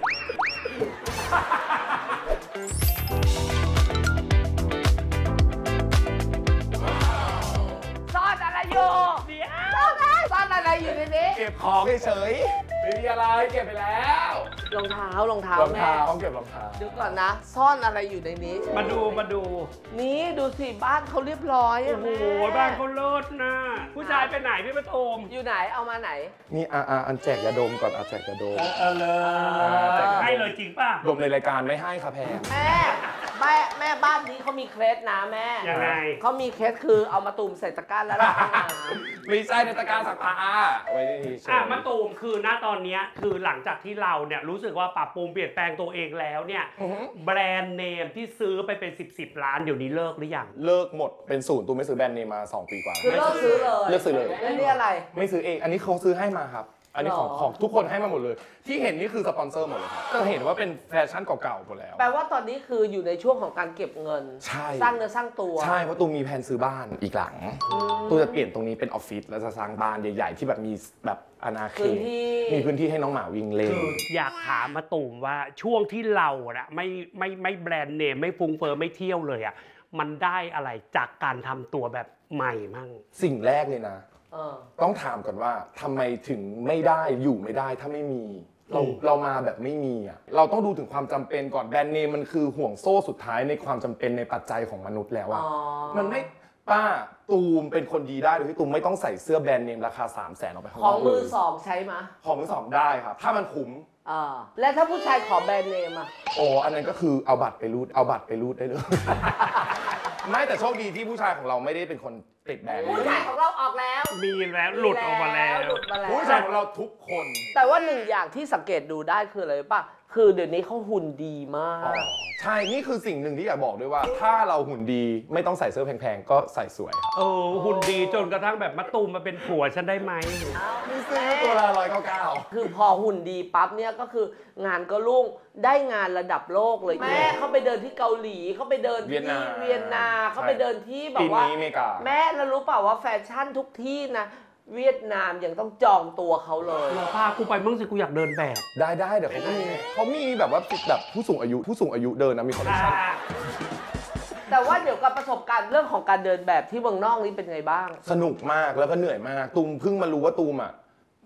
ซ่อนอะไรอยู่เดี๋ยวซ่อนอะไรอยู่ในนี้เก็บของเฉยๆไม่มีอะไรเก็บไปแล้วรองเท้ารองเท้ารองแม่เท้าเก็บรองเท้าเดี๋ยวก่อนนะ ซ่อนอะไรอยู่ในนี้มาดูมาดูนี่ดูสิบ้านเขาเรียบร้อยโอ้อะโหแม่บ้านเขาเลิศนะผู้ชายไปไหนพี่มะตูมอยู่ไหนเอามาไหนนี่อ่าอ่าอันแจกยาดมก่อนอ่ะแจกยาดมเออเลย ให้เลยจริงป่ะดมในรายการไม่ให้ค่ะแพงแม่แม่แม่บ้านนี้เขามีเคล็ดนะแม่ยังไงเขามีเคล็ดคือเอามาตุ่มใส่ตะกร้าแล้วล้างน้ำไม่ใช่ในตะกร้าสักผ้าไว้ที่เฉยอ่ะมะตูมคือณตอนเนี้ยคือหลังจากที่เราเนี่ยรู้สึกว่าปรับปรุงเปลี่ยนแปลงตัวเองแล้วเนี่ยแบรนด์เนมที่ซื้อไปเป็นสิบสิบล้านเดี๋ยวนี้เลิกหรือยังเลิกหมดเป็นศูนย์ตูไม่ซื้อแบรนด์เนมมาสองปีกว่าคือเลิกซื้อเลยเลิกซื้อเลยแล้วนี่อะไรไม่ซื้อเอง อันนี้เขาซื้อให้มาครับ อันนี้ของหรอของทุกคนให้มาหมดเลย ที่เห็นนี่คือสปอนเซอร์หมดเลยครับจะเห็นว่าเป็นแฟชั่นเก่าๆหมดแล้วแปลว่าตอนนี้คืออยู่ในช่วงของการเก็บเงินใช่สร้างเนื้อสร้างตัวใช่เพราะตูมมีแผนซื้อบ้านอีกหลังตูมจะเปลี่ยนตรงนี้เป็นออฟฟิศแล้วจะสร้างบ้านใหญ่ๆที่แบบมีแบบอาณาเขพื้นตที่มีพื้นที่ให้น้องหมาวิ่งเล่นคืออยากถามมะตูมว่าช่วงที่เราอะไม่ไม่ไม่แบรนด์เนมไม่ฟุ้งเฟ้อไม่เที่ยวเลยอะมันได้อะไรจากการทำตัวแบบใหม่มั่งสิ่งแรกเลยนะเออต้องถามก่อนว่าทำไมถึงไม่ได้อยู่ไม่ได้ถ้าไม่มี เราเรามาแบบไม่มีอ่ะเราต้องดูถึงความจำเป็นก่อนแบรนด์เนมมันคือห่วงโซ่สุดท้ายในความจำเป็นในปัจจัยของมนุษย์แล้วอ่ะอ๋อมันไม่ป้าตูมเป็นคนดีได้โดยที่ตูมไม่ต้องใส่เสื้อแบรนด์เนมราคาสามแสนออกไปข้างขนออง กมือเลยสองใช้มะของมือสองได้ครับ ถ้ามันคุ้มเออและถ้าผู้ชายขอแบรนด์เนมอะโอ้อันนั้นก็คือเอาบัตรไปรูดเอาบัตรไปรูดได้เลย ไม่แต่โชคดีที่ผู้ชายของเราไม่ได้เป็นคนติดแบรนด์เนผู้มชายของเราออกแล้วมีแล้วหลุดออกมาแล้วหลุดมาแล้วผู้ชายของเราทุกคนแต่ว่าหนึ่งอย่างที่สังเกตดูได้คืออะไรรู้ป่ะ คือเดี๋ยวนี้เขาหุ่นดีมากอ๋อใช่ นี่คือสิ่งหนึ่งที่อยากบอกด้วยว่า ถ้าเราหุ่นดีไม่ต้องใส่เสื้อแพงๆ ก็ใส่สวยเออหุ่นดีจนกระทั่งแบบมะตูมมาเป็นผัวฉันได้ไหมนี่ซื้อตัวละร้อยเก้าเก้าคือพอหุ่นดีปั๊บเนี่ยก็คืองานก็รุ่งได้งานระดับโลกเลยแม่เขาไปเดินที่เกาหลีเขาไปเดินที่เวียนนาเขาไปเดินที่แบปีบว่านี้อเมริกาแม่เรารู้เปล่าว่าแฟชั่นทุกที่นะเวียดนามยังต้องจองตัวเขาเลยพากูไปมั่งสิกูอยากเดินแบบได้ได้เดี๋ยวเขาก็มีเขามีแบบว่าแบบผู้สูงอายุผู้สูงอายุเดินนะมีคอลเลคชั่นแต่ว่าเดี๋ยวกับประสบการณ์เรื่องของการเดินแบบที่เมืองนอกนี่เป็นไงบ้างสนุกมากแล้วก็เหนื่อยมาก ตูมเพิ่งมารู้ว่าตูมอ่ะ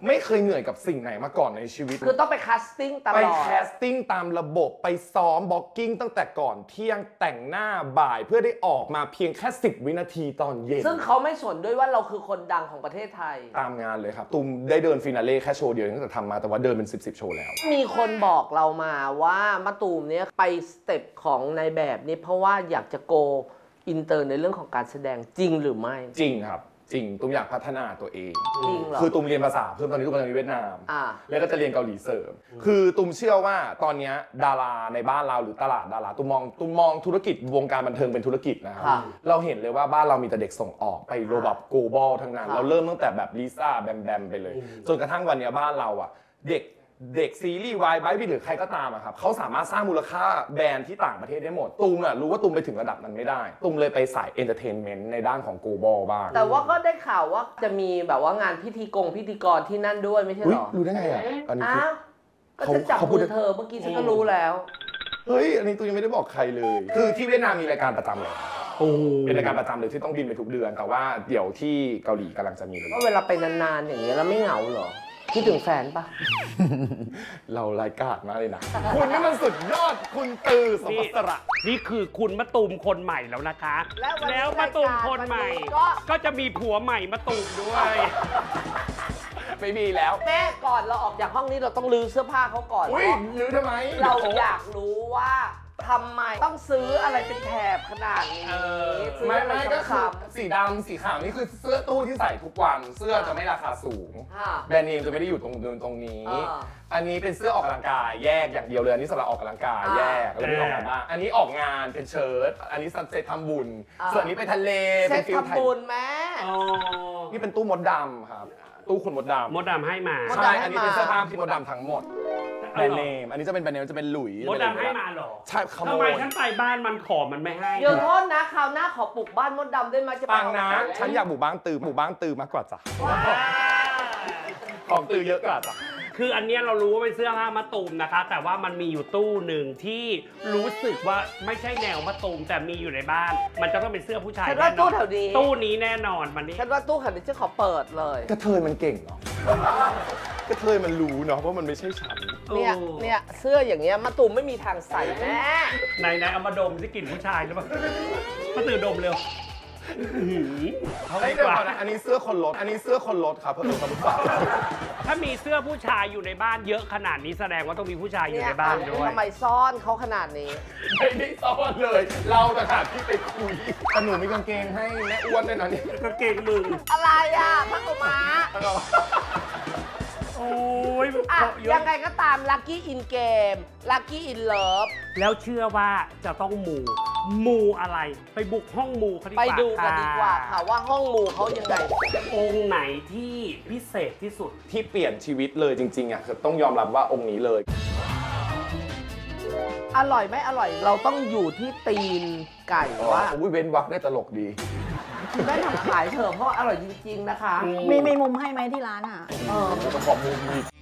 ไม่เคยเหนื่อยกับสิ่งไหนมาก่อนในชีวิตคือต้องไปแคสติ้งตลอดไปแคสติ้งตามระบบไปซ้อมบล็อกกิ้งตั้งแต่ก่อนเที่ยงแต่งหน้าบ่ายเพื่อได้ออกมาเพียงแค่สิบวินาทีตอนเย็นซึ่งเขาไม่สนด้วยว่าเราคือคนดังของประเทศไทยตามงานเลยครับตูมได้เดินฟินาเล่แค่โชว์เดียวตั้งแต่ทำมาแต่ว่าเดินเป็นสิบสิบโชว์แล้วมีคนบอกเรามาว่ามะตูมเนี่ยไปสเต็ปของในแบบนี้เพราะว่าอยากจะโกอินเตอร์ในเรื่องของการแสดงจริงหรือไม่จริงครับจริงตูมอยากพัฒนาตัวเองจริงเหรอคือตูมเรียนภาษาเพิ่มตอนนี้ตูมเรียนเวียดนามแล้วก็จะเรียนเกาหลีเสริมคือตูมเชื่อว่าตอนนี้ดาราในบ้านเราหรือตลาดดาราตูมมองตูมมองธุรกิจวงการบันเทิงเป็นธุรกิจนะครับเราเห็นเลยว่าบ้านเรามีแต่เด็กส่งออกไปโรแบบโกลบอลทั้งนั้นเราเริ่มตั้งแต่แบบลิซ่าแบมแบมไปเลยจนกระทั่งวันนี้บ้านเราอ่ะเด็กเด็กซีรีส์วายไบบี้หรือใครก็ตามอะครับเขาสามารถสร้างมูลค่าแบรนด์ที่ต่างประเทศได้หมดตูมอะรู้ว่าตูมไปถึงระดับนั้นไม่ได้ตูมเลยไปสายเอนเตอร์เทนเมนต์ในด้านของ global บ้างแต่ว่าก็ได้ข่าวว่าจะมีแบบว่างานพิธีกงพิธีกรที่นั่นด้วยไม่ใช่หรอรู้ได้ไงอะอันนี้ก็จะจับมือเธอเมื่อกี้ฉันก็รู้แล้วเฮ้ยอันนี้ตูมยังไม่ได้บอกใครเลยคือที่เวียดนามมีรายการประจำเลยเป็นรายการประจำเลยที่ต้องบินไปทุกเดือนแต่ว่าเดี๋ยวที่เกาหลีกำลังจะมีเลยว่าเวลาไปนานๆอย่างเงี้ยแล้วไม่เหงาหรอคิดถึงแฟนปะเรารายการมากเลยนะคุณนี่มันสุดยอดคุณตือสมศระนี่คือคุณมะตูมคนใหม่แล้วนะคะแล้วมะตูมคนใหม่ก็จะมีผัวใหม่มะตูมด้วยไม่มีแล้วแม่ก่อนเราออกจากห้องนี้เราต้องลื้อเสื้อผ้าเขาก่อนอุ้ยลื้อทำไมเราอยากรู้ว่าทำไมต้องซื้ออะไรเป็นแถบขนาดนี้ไม่ไม่ก็คือสีดำสีขาวนี่คือเสื้อตู้ที่ใส่ทุกวันเสื้อจะไม่ราคาสูงแบรนด์เนมจะไม่ได้อยู่ตรงตรงนี้อันนี้เป็นเสื้อออกกำลังกายแยกอย่างเดียวเลยอันนี้สำหรับออกกำลังกายแยกแล้วนี่ออกงานบ้างอันนี้ออกงานเป็นเชิ้ตอันนี้ซันเซ็ตทำบุญส่วนนี้ไปทะเลเป็นฟิลทำบุญแม่นี่เป็นตู้มดดำครับตู้คุณมดดำมดดำให้มาใช่อันนี้เป็นเสื้อผ้าที่มดดำทั้งหมดแบรนด์เนมอันนี้จะเป็นแบรนด์เนมจะเป็นหลุยมดดำให้มาหรอใช่ขโมยทำไมฉันไปบ้านมันขอมันไม่ให้เดี๋ยวโทษนะคราวหน้าขอปลุกบ้านมดดำได้ไหมจะปังนะฉันอยากบุกบ้านตือบุกบ้านตือมากกว่าจ้ะของตือเยอะกว่าจ้ะคืออันนี้เรารู้ว่าเป็นเสื้อผ้ามะตูมนะคะแต่ว่ามันมีอยู่ตู้หนึ่งที่รู้สึกว่าไม่ใช่แนวมะตูมแต่มีอยู่ในบ้านมันจะต้องเป็นเสื้อผู้ชายฉันว่าตู้แถวนี้ตู้นี้แน่นอนมันนี่ฉันว่าตู้แถวนี้จะขอเปิดเลยกระเทยมันเก่งเนาะกระเทยมันรู้เนาะว่ามันไม่ใช่ฉันเนี่ยเนี่ยเสื้ออย่างเงี้ยมะตูมไม่มีทางใส่แม่ไหนไหนเอามาดมที่กลิ่นผู้ชายหรือเปล่ามาตื่นดมเร็วเขาไม่ได้นะอันนี้เสื้อคนรถอันนี้เสื้อคนรถครับเพื่อนคนรู้จักถ้ามีเสื้อผู้ชายอยู่ในบ้านเยอะขนาดนี้แสดงว่าต้องมีผู้ชายอยู่ในบ้านด้วยทำไมซ่อนเขาขนาดนี้ไม่ได้ซ่อนเลยเราแต่หาที่ไปคุยแต่หนูมีกางเกงให้แม่อ้วนด้วยนะนี่กางเกงมึงอะไรอ่ะพักกุม้าโอ้ยยังไงก็ตามลัคกี้อินเกมลัคกี้อินเลิฟแล้วเชื่อว่าจะต้องมูมูอะไรไปบุกห้องมูเขาดีกว่าไปดูกันดีกว่าค่ะว่าห้องมูเขายังไงองค์ไหนที่พิเศษที่สุดที่เปลี่ยนชีวิตเลยจริงๆอ่ะคือต้องยอมรับว่าองค์นี้เลยอร่อยไม่อร่อยเราต้องอยู่ที่ตีนไก่ว่าอุ้ยเว้นวักได้ตลกดีได้ทำขายเถอะเพราะอร่อยจริงๆนะคะมีมีมุมให้ไหมที่ร้านอ่ะเออจะขอมุมอีก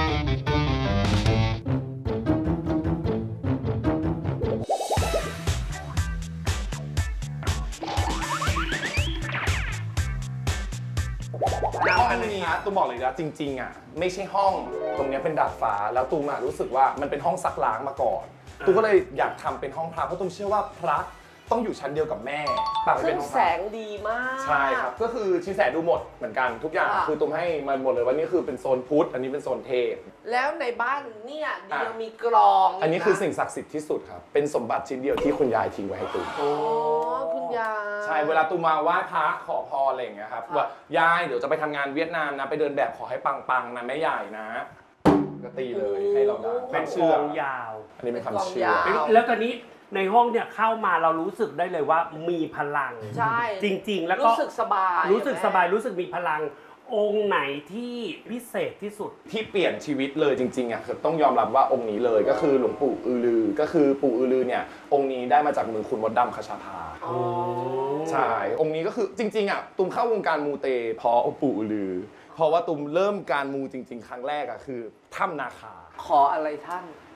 ห้องนี้ตูมบอกเลยนะจริงๆอ่ะไม่ใช่ห้องตรงนี้เป็นดาดฟ้าแล้วตูมอ่ะรู้สึกว่ามันเป็นห้องซักล้างมาก่อนตูมก็เลยอยากทำเป็นห้องพระเพราะตูมเชื่อว่าพระต้องอยู่ชั้นเดียวกับแม่ซึ่งแสงดีมากใช่ครับก็คือชินแสดูหมดเหมือนกันทุกอย่างคือตูมให้มันหมดเลยว่านี่คือเป็นโซนพุทธอันนี้เป็นโซนเทพแล้วในบ้านเนี่ยยังมีกรองอันนี้คือสิ่งศักดิ์สิทธิ์ที่สุดครับเป็นสมบัติชิ้นเดียวที่คุณยายทิ้งไว้ให้ตูมโอ้คุณยายใช่เวลาตูมมาไหว้พระขอพรอะไรอย่างเงี้ยครับว่ายายเดี๋ยวจะไปทำงานเวียดนามนะไปเดินแบบขอให้ปังๆนะแม่ใหญ่นะก็ตีเลยให้เราได้เป็นเชือกยาวอันนี้เป็นคำเชื่อแล้วตอนนี้ในห้องเนี่ยเข้ามาเรารู้สึกได้เลยว่ามีพลังใช่จริงๆแล้วก็รู้สึกสบายรู้สึกสบายรู้สึกมีพลังองค์ไหนที่พิเศษที่สุดที่เปลี่ยนชีวิตเลยจริงๆอ่ะคือต้องยอมรับว่าองค์นี้เลยก็คือหลวงปู่อือลือก็คือปู่อือลือเนี่ยองค์นี้ได้มาจากมือคุณมดดำคชาภาใช่องค์นี้ก็คือจริงๆอ่ะตุมเข้าวงการมูเตเพราะปู่อือลือเพราะว่าตุมเริ่มการมูจริงๆครั้งแรกอ่ะคือถ้ำนาคาขออะไรท่าน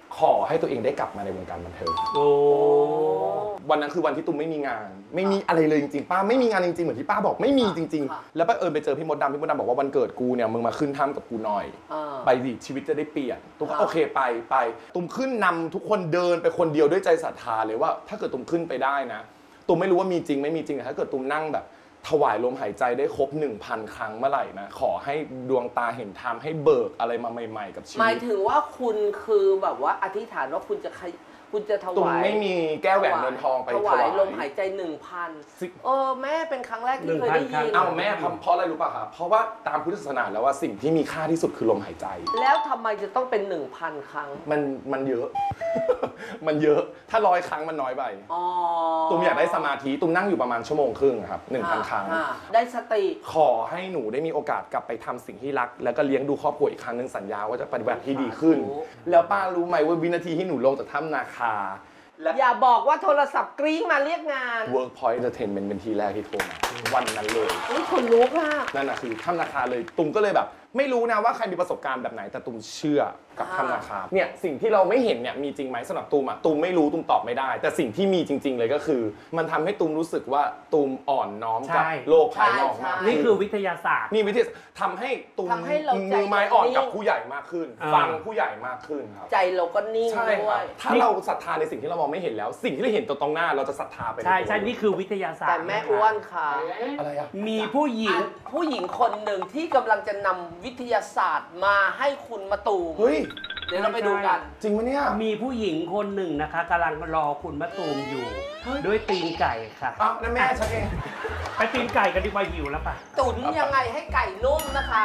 ขอให้ตัวเองได้กลับมาในวงการบันเทิงโอ้วันนั้นคือวันที่ตุ้มไม่มีงาน ไม่มีอะไรเลยจริงๆป้าไม่มีงานจริงๆเหมือนที่ป้าบอกไม่มีจริงๆแล้วบังเอิญไปเจอพี่มดดำพี่มดดำบอกว่าวันเกิดกูเนี่ยมึงมาขึ้นถ้ำกับกูหน่อยไปดิชีวิตจะได้เปลี่ยนตุ้มก็โอเคไปไปตุ้มขึ้นนำทุกคนเดินไปคนเดียวด้วยใจศรัทธาเลยว่าถ้าเกิดตุ้มขึ้นไปได้นะตุ้มไม่รู้ว่ามีจริงไม่มีจริงแต่ถ้าเกิดตุ้มนั่งแบบถวายลมหายใจได้ครบ หนึ่งพัน ครั้งเมื่อไหร่นะขอให้ดวงตาเห็นธรรมให้เบิกอะไรมาใหม่ๆกับชีวิตหมายถึงว่าคุณคือแบบว่าอธิษฐานว่าคุณจะคุณจะถวายตุ้มไม่มีแก้วแหวนเงินทองไปถวายลมหายใจหนึ่งพันเออแม่เป็นครั้งแรกที่เคยได้ยินเอาแม่เพราะอะไรรู้ป่ะครับเพราะว่าตามพุทธศาสนาแล้วว่าสิ่งที่มีค่าที่สุดคือลมหายใจแล้วทำไมจะต้องเป็น หนึ่งพัน ครั้งมันมันเยอะ มันเยอะถ้าร้อยครั้งมันน้อยไปตุ้มอยากได้สมาธิตุ้มนั่งอยู่ประมาณชั่วโมงครึ่งครับหนึ่งพันครั้งได้สติขอให้หนูได้มีโอกาสกลับไปทำสิ่งที่รักแล้วก็เลี้ยงดูครอบครัวอีกครั้งหนึ่งสัญญาว่าจะปฏิบัติที่ดีขึ้นแล้วป้ารู้ไหมว่าวินาทีที่หนูลงจากถ้ำนาคาอย่าบอกว่าโทรศัพท์กริ้งมาเรียกงาน Workpoint Entertainment เป็นทีแรกที่โทรมาวันนั้นเลยอุ้ยคนลุกอ่ะนั่นน่ะคือถ้ำนาคาเลยตุ้มก็เลยแบบไม่รู้นะว่าใครมีประสบการณ์แบบไหนแต่ตุ้มเชื่อกับถ้ำนาคาเนี่ยสิ่งที่เราไม่เห็นเนี่ยมีจริงไหมสำหรับตุ้มอะตุ้มไม่รู้ตุ้มตอบไม่ได้แต่สิ่งที่มีจริงๆเลยก็คือมันทำให้ตุ้มรู้สึกว่าตุ้มอ่อนน้อมกับโลกภายนอกมากนี่คือวิทยาศาสตร์นี่วิทยาทำให้ตุ้มมือไม้อ่อนกับผู้ใหญ่มากขึ้นฟังผู้ใหญ่มากขึ้นครับใจเราก็นิ่งด้วยถ้าเราศรัทธาในสิ่งที่เรามองไม่เห็นแล้วสิ่งที่เราเห็นตรงหน้าเราจะศรัทธาไปใช่ใช่นี่คือวิทยาศาสตร์แต่แม่อ้วนค่ะอะไรอะมีผู้หญิงผู้หญิงคนหนึ่งที่กำลังจะนำวิทยาศาสตร์มาให้คุณมาตูมเฮ้ยเดี๋ยวเราไปดูกันจริงไหมเนี่ยมีผู้หญิงคนหนึ่งนะคะกำลังรอคุณมะตูมอยู่ด้วยตีนไก่ค่ะอ้าวนั่นแม่ฉันเองไปตีนไก่กันดีกว่าหิวแล้วป่ะตุ๋นยังไงให้ไก่นุ่มนะคะ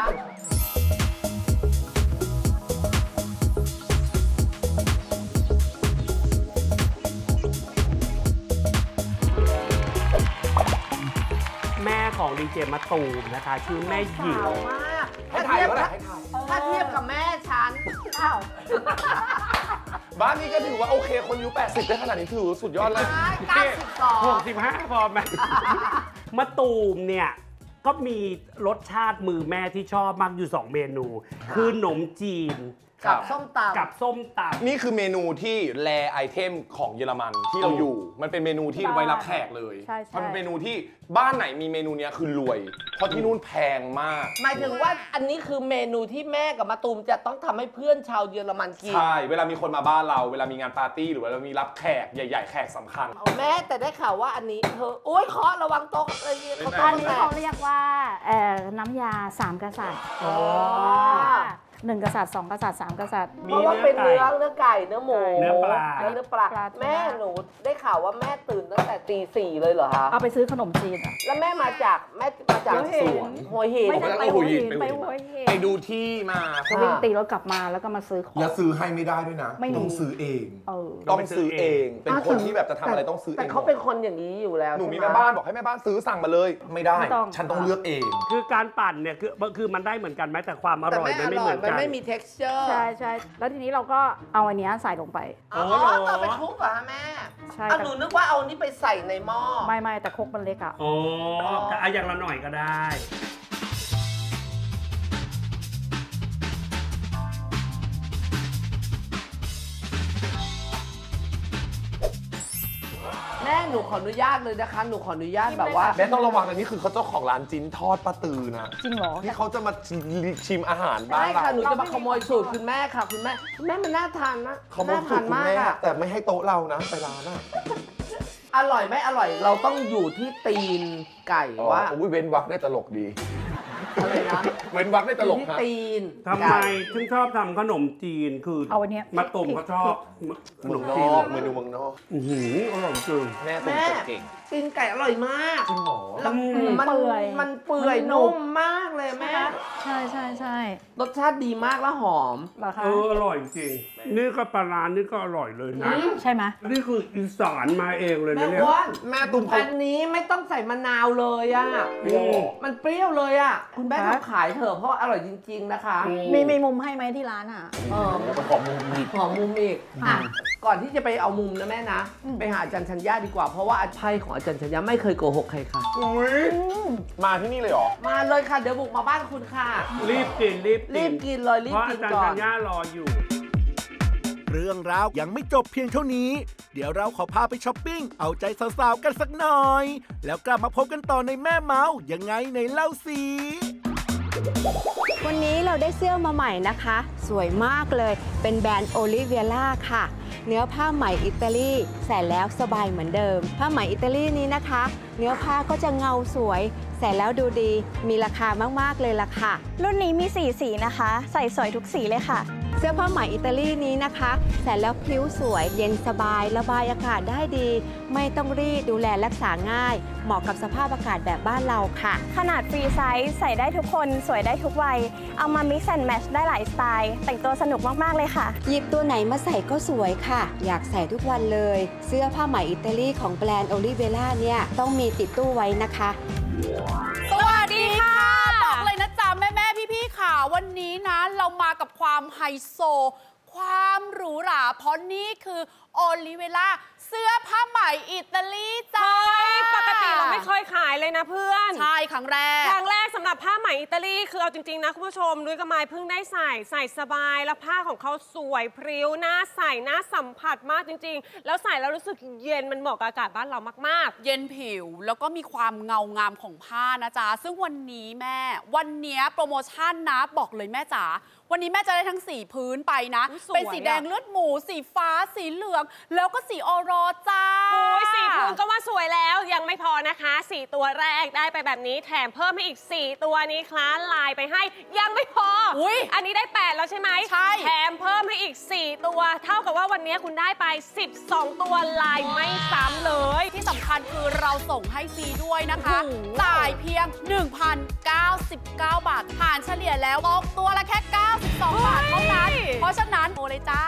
แม่ของดีเจมะตูมนะคะชื่อแม่หญิงมากถ้าเทียบกับถ้าเทียบกับแม่ฉันอ้าวบ้านนี้ก็ถือว่าโอเคคนอายุแปดสิบได้ขนาดนี้ถือสุดยอดเลยเก้าสิบสองหกสิบห้าพอไหมมะตูมเนี่ยก็มีรสชาติมือแม่ที่ชอบมากอยู่สองเมนูคือขนมจีนกับส้มตำกับส้มตำนี่คือเมนูที่แรไอเทมของเยอรมันที่เราอยู่มันเป็นเมนูที่ไว้รับแขกเลยมันเป็นเมนูที่บ้านไหนมีเมนูนี้คือรวยเพราะที่นู่นแพงมากหมายถึงว่าอันนี้คือเมนูที่แม่กับมะตูมจะต้องทำให้เพื่อนชาวเยอรมันกินใช่เวลามีคนมาบ้านเราเวลามีงานปาร์ตี้หรือว่าเรามีรับแขกใหญ่ๆแขกสำคัญแม่แต่ได้ข่าวว่าอันนี้เธอโอ๊ยเคาะระวังโต๊ะอะไรเงี้ยเขาอันนี้เขาเรียกว่าน้ำยาสามกษัตริย์หนึ่งกษัตริย์สองกษัตริย์สามกษัตริย์เพราะว่าเป็นเนื้อเนื้อไก่เนื้อหมูเนื้อปลาเนื้อปลาแม่หนูได้ข่าวว่าแม่ตื่นตั้งแต่ตีสี่เลยเหรอคะเอาไปซื้อขนมจีนอ่ะแล้วแม่มาจากแม่มาจากสวนหัวหินไม่ได้ไปหัวหินไปหัวหินไปดูที่มาเขาวิ่งตีรถกลับมาแล้วก็มาซื้อของแล้วซื้อให้ไม่ได้ด้วยนะต้องซื้อเองต้องซื้อเองเป็นคนที่แบบจะทำอะไรต้องซื้อเองแต่เขาเป็นคนอย่างนี้อยู่แล้วหนูมีแม่บ้านบอกให้แม่บ้านซื้อสั่งมาเลยไม่ได้ฉันต้องเลือกเองคือการปั่นเนี่ยคือคือมันได้เหมือนกันไหมแต่ความอร่อยมันไม่เหมือนกันมันไม่มี texture ใช่ใช่แล้วทีนี้เราก็เอาอันนี้ใส่ลงไปอ๋อต่อไปคลุกเหรอแม่ใช่หนูนึกว่าเอานี่ไปใส่ในหม้อไม่ไม่แต่ครกมันเล็กอ่ะอ๋อแต่เอาอย่างละหน่อยก็ได้แม่หนูขออนุญาตเลยนะคะหนูขออนุญาตแบบว่าแม่ต้องระวังอันนี้คือเขาเจ้าของร้านจิ้นทอดป้าตือนะจริงเหรอที่เขาจะมาชิมอาหารบ้านเราค่ะหนูจะมาขโมยสูตรคุณแม่ค่ะคุณแม่คุณแม่มันน่าทานนะน่าทานมากค่ะแต่ไม่ให้โต๊ะเรานะไปร้านน่ะอร่อยไม่อร่อยเราต้องอยู่ที่ตีนไก่ว่าอุ้ยเว้นวักได้ตลกดีอะไรนะเว้นวักได้ตลกครับตีนทำไมถึงชอบทำขนมจีนคือเอาอันนี้มะตูมเขาชอบขนมจีนเมนูเมืองนอกอือหืออร่อยจริงแม่ตูมเก่งตีนไก่อร่อยมากจริงหรอแล้วมันเปื่อยมันเปื่อยนุ่มมากเลยแม่ใช่ใช่ใช่รสชาติดีมากแล้วหอมเอออร่อยจริงนี่ก็ปลาร้านี่ก็อร่อยเลยนะใช่ไหมนี่คืออีสานมาเองเลยนะเนี่ยแม่ตุ้มอันนี้ไม่ต้องใส่มะนาวเลยอ่ะมันเปรี้ยวเลยอ่ะคุณแม่ทำขายเถอะเพราะอร่อยจริงๆนะคะมีมีมุมให้ไหมที่ร้านอ่ะเออขอมุมอีกขอมุมอีกอ่ะก่อนที่จะไปเอามุมนะแม่นะไปหาอาจารย์ชัญญาดีกว่าเพราะว่าไพ่ของอาจารย์ชัญญาไม่เคยโกหกใครค่ะมาที่นี่เลยเหรอมาเลยค่ะเดี๋ยวบุกมาบ้านคุณค่ะรีบกินรีบรีบกินเลยรีบกินก่อนเพราะอาจารย์ชัญญารออยู่เรื่องราวยังไม่จบเพียงเท่านี้เดี๋ยวเราขอพาไปช้อปปิ้งเอาใจสาวๆกันสักหน่อยแล้วกลับมาพบกันต่อในแม่เมายังไงในเล่าสิวันนี้เราได้เสื้อมาใหม่นะคะสวยมากเลยเป็นแบรนด์โอลิเวียร่าค่ะเนื้อผ้าไหมอิตาลีใส่แล้วสบายเหมือนเดิมผ้าไหมอิตาลีนี้นะคะเนื้อผ้าก็จะเงาสวยใส่แล้วดูดีมีราคามากๆเลยล่ะค่ะรุ่นนี้มีสี่สีนะคะใส่สวยทุกสีเลยค่ะเสื้อผ้าไหมอิตาลีนี้นะคะใส่แล้วผิวสวยเย็นสบายระบายอากาศได้ดีไม่ต้องรีดดูแลรักษาง่ายเหมาะกับสภาพอากาศแบบบ้านเราค่ะขนาดฟรีไซส์ใส่ได้ทุกคนสวยได้ทุกวัยเอามา mix and match ได้หลายสไตล์แต่งตัวสนุกมากๆเลยค่ะหยิบตัวไหนมาใส่ก็สวยค่ะอยากใส่ทุกวันเลยเสื้อผ้าไหมอิตาลีของแบรนด์โอลิเวียร่าเนี่ยต้องมีติดตู้ไว้นะคะสวัสดีค่ะบอกเลยนะจ๊ะแม่แม่พี่พี่ค่ะวันนี้นะเรามากับความไฮโซความหรูหราเพราะนี่คือโอลิเวล่าเสื้อผ้าไหมอิตาลีจ้าปกติเราไม่เคยขายเลยนะเพื่อนใช่ครั้งแรกครั้งแรกสำหรับผ้าไหมอิตาลีคือเอาจริงๆนะคุณผู้ชมนุ้ยกับไมค์เพิ่งได้ใส่ใส่สบายแล้วผ้าของเขาสวยพริ้วน่าใส่น่าสัมผัสมากจริงๆแล้วใส่แล้วรู้สึกเย็นมันเหมาะกับอากาศบ้านเรามากๆเย็นผิวแล้วก็มีความเงางามของผ้านะจ๊ะซึ่งวันนี้แม่วันนี้โปรโมชั่นนะบอกเลยแม่จ๋าวันนี้แม่จะได้ทั้งสีพื้นไปนะเป็นสีแดงเลือดหมูสีฟ้าสีเหลืองแล้วก็สีออโรจ้าโอ้ยสีพื้นก็ว่าสวยแล้วยังไม่พอนะคะสี่ตัวแรกได้ไปแบบนี้แถมเพิ่มให้อีกสี่ตัวนี้คล้าลายไปให้ยังไม่พออุ้ยอันนี้ได้แปดแล้วใช่ไหมใช่แถมเพิ่มให้อีกสี่ตัวเท่ากับว่าวันนี้คุณได้ไปสิบสองตัวลายไม่ซ้ำเลยที่สำคัญคือเราส่งให้ฟรีด้วยนะคะจ่ายเพียง หนึ่งพันเก้าสิบเก้า บาทหารเฉลี่ยแล้วตกตัวละแค่เก้าสิบสองบาทเท่านั้นเพราะฉะนั้นโทรเลยจ้า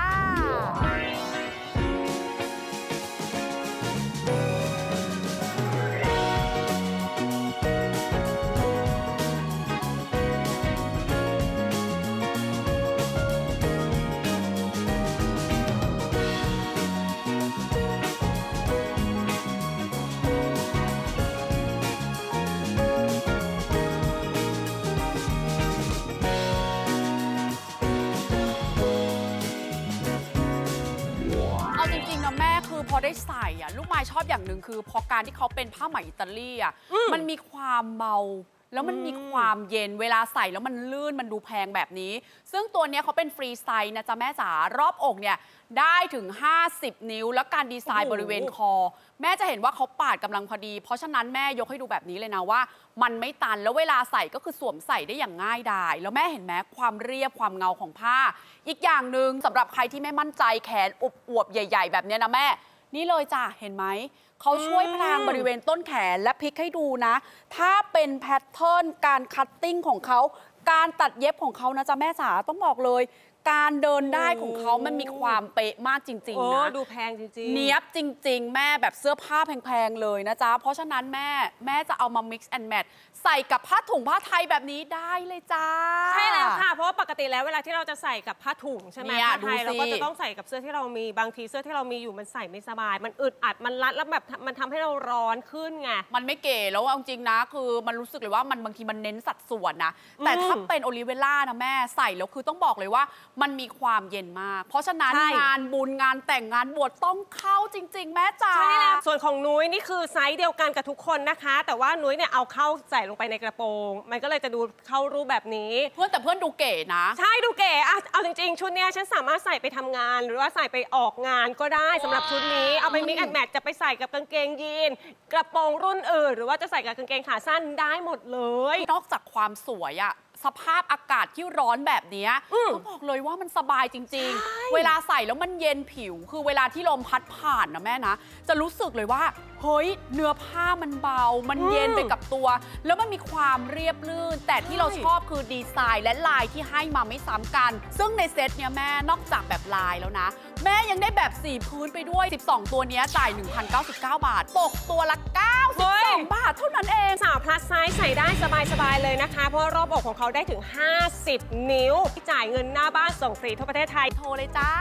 พอได้ใส่อ่ะลูกไม้ชอบอย่างหนึ่งคือพอการที่เขาเป็นผ้าไหมอิตาลีอ่ะมันมีความเบาแล้วมันมีความเย็นเวลาใส่แล้วมันลื่นมันดูแพงแบบนี้ซึ่งตัวนี้เขาเป็นฟรีไซส์นะจ๊ะแม่จ๋ารอบอกเนี่ยได้ถึงห้าสิบนิ้วแล้วการดีไซน์บริเวณคอแม่จะเห็นว่าเขาปาดกำลังพอดีเพราะฉะนั้นแม่ยกให้ดูแบบนี้เลยนะว่ามันไม่ตันแล้วเวลาใส่ก็คือสวมใส่ได้อย่างง่ายดายแล้วแม่เห็นไหมความเรียบความเงาของผ้าอีกอย่างหนึ่งสำหรับใครที่ไม่มั่นใจแขนอวบๆใหญ่ๆแบบนี้นะแม่นี่เลยจ้ะเห็นไหมเขาช่วยพรางบริเวณต้นแขนและพลิกให้ดูนะถ้าเป็นแพทเทิร์นการคัตติ้งของเขาการตัดเย็บของเขานะจ๊ะแม่จ๋าต้องบอกเลยการเดินได้ของเขามันมีความเป๊ะมากจริงๆนะดูแพงจริงๆเนี้ยบจริงๆแม่แบบเสื้อผ้าแพงๆเลยนะจ๊ะเพราะฉะนั้นแม่แม่จะเอามา mix and match ใส่กับผ้าถุงผ้าไทยแบบนี้ได้เลยจ้าใช่แล้วค่ะเพราะว่าปกติแล้วเวลาที่เราจะใส่กับผ้าถุงใช่ไหมผ้าไทยเราก็จะต้องใส่กับเสื้อที่เรามีบางทีเสื้อที่เรามีอยู่มันใส่ไม่สบายมันอึดอัดมันรัดแล้วแบบมันทำให้เราร้อนขึ้นไงมันไม่เก๋แล้วจริงๆนะคือมันรู้สึกเลยว่ามันบางทีมันเน้นสัดส่วนนะแต่ถ้าเป็นโอลิเวล่านะแม่ใส่แล้วคือต้องบอกเลยว่ามันมีความเย็นมากเพราะฉะนั้นงานบุญงานแต่งงานบวชต้องเข้าจริงๆแม่จ๋าใช่แล้วส่วนของนุ้ยนี่คือไซส์เดียวกันกับทุกคนนะคะแต่ว่านุ้ยเนี่ยเอาเข้าใส่ลงไปในกระโปรงมันก็เลยจะดูเข้ารูปแบบนี้เพื่อนแต่เพื่อนดูเก๋นะใช่ดูเก๋อะเอาจริงๆชุดเนี้ยฉันสามารถใส่ไปทำงานหรือว่าใส่ไปออกงานก็ได้สำหรับชุดนี้เอาไปมิกแอนด์แมทจะไปใส่กับกางเกงยีนกระโปรงรุ่นอื่นหรือว่าจะใส่กับกางเกงขาสั้นได้หมดเลยนอกจากความสวยอะสภาพอากาศที่ร้อนแบบนี้ต้องบอกเลยว่ามันสบายจริงๆเวลาใส่แล้วมันเย็นผิวคือเวลาที่ลมพัดผ่านนะแม่นะจะรู้สึกเลยว่าเฮ้ยเนื้อผ้ามันเบามันเย็นไปกับตัวแล้วมันมีความเรียบลื่นแต่ที่เราชอบคือดีไซน์และลายที่ให้มาไม่ซ้ำกันซึ่งในเซตเนี้ยแม่นอกจากแบบลายแล้วนะแม่ยังได้แบบสีพื้นไปด้วยสิบสองตัวนี้จ่าย หนึ่งพันเก้าสิบเก้า บาทตกตัวละเก้าสิบสองบาทเท่านั้นเองสาวพลัสไซส์ใส่ได้สบายๆเลยนะคะเพราะรอบอกของเขาได้ถึงห้าสิบนิ้วจ่ายเงินหน้าบ้านส่งฟรีทั่วประเทศไทยโทรเลยจ้า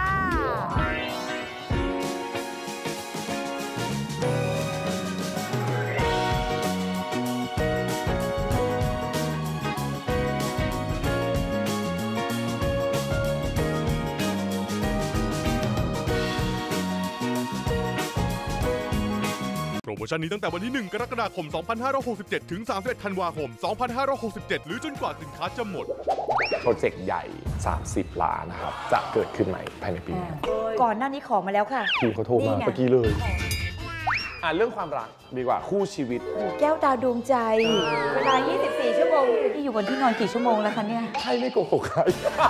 โมชั่นนี้ตั้งแต่วันที่หนึ่งกรกฎาคมสองพันห้าร้อยหกสิบเจ็ดถึงสามสิบเอ็ดธันวาคมสองพันห้าร้อยหกสิบเจ็ดหรือจนกว่าสินค้าจะหมดโปรเจกต์ใหญ่สามสิบล้านนะครับจะเกิดขึ้นใหม่ภายในปีนี้ก่อนหน้านี้ขอมาแล้วค่ะพี่เขาโทรมาเมื่อกี้เลยอ่ะเรื่องความรักดีกว่าคู่ชีวิตแก้วตาดวงใจเวลายี่สิบสี่ชั่วโมงที่อยู่บนที่นอนกี่ชั่วโมงแล้วคะเนี่ยใช่ไม่โกหกใคร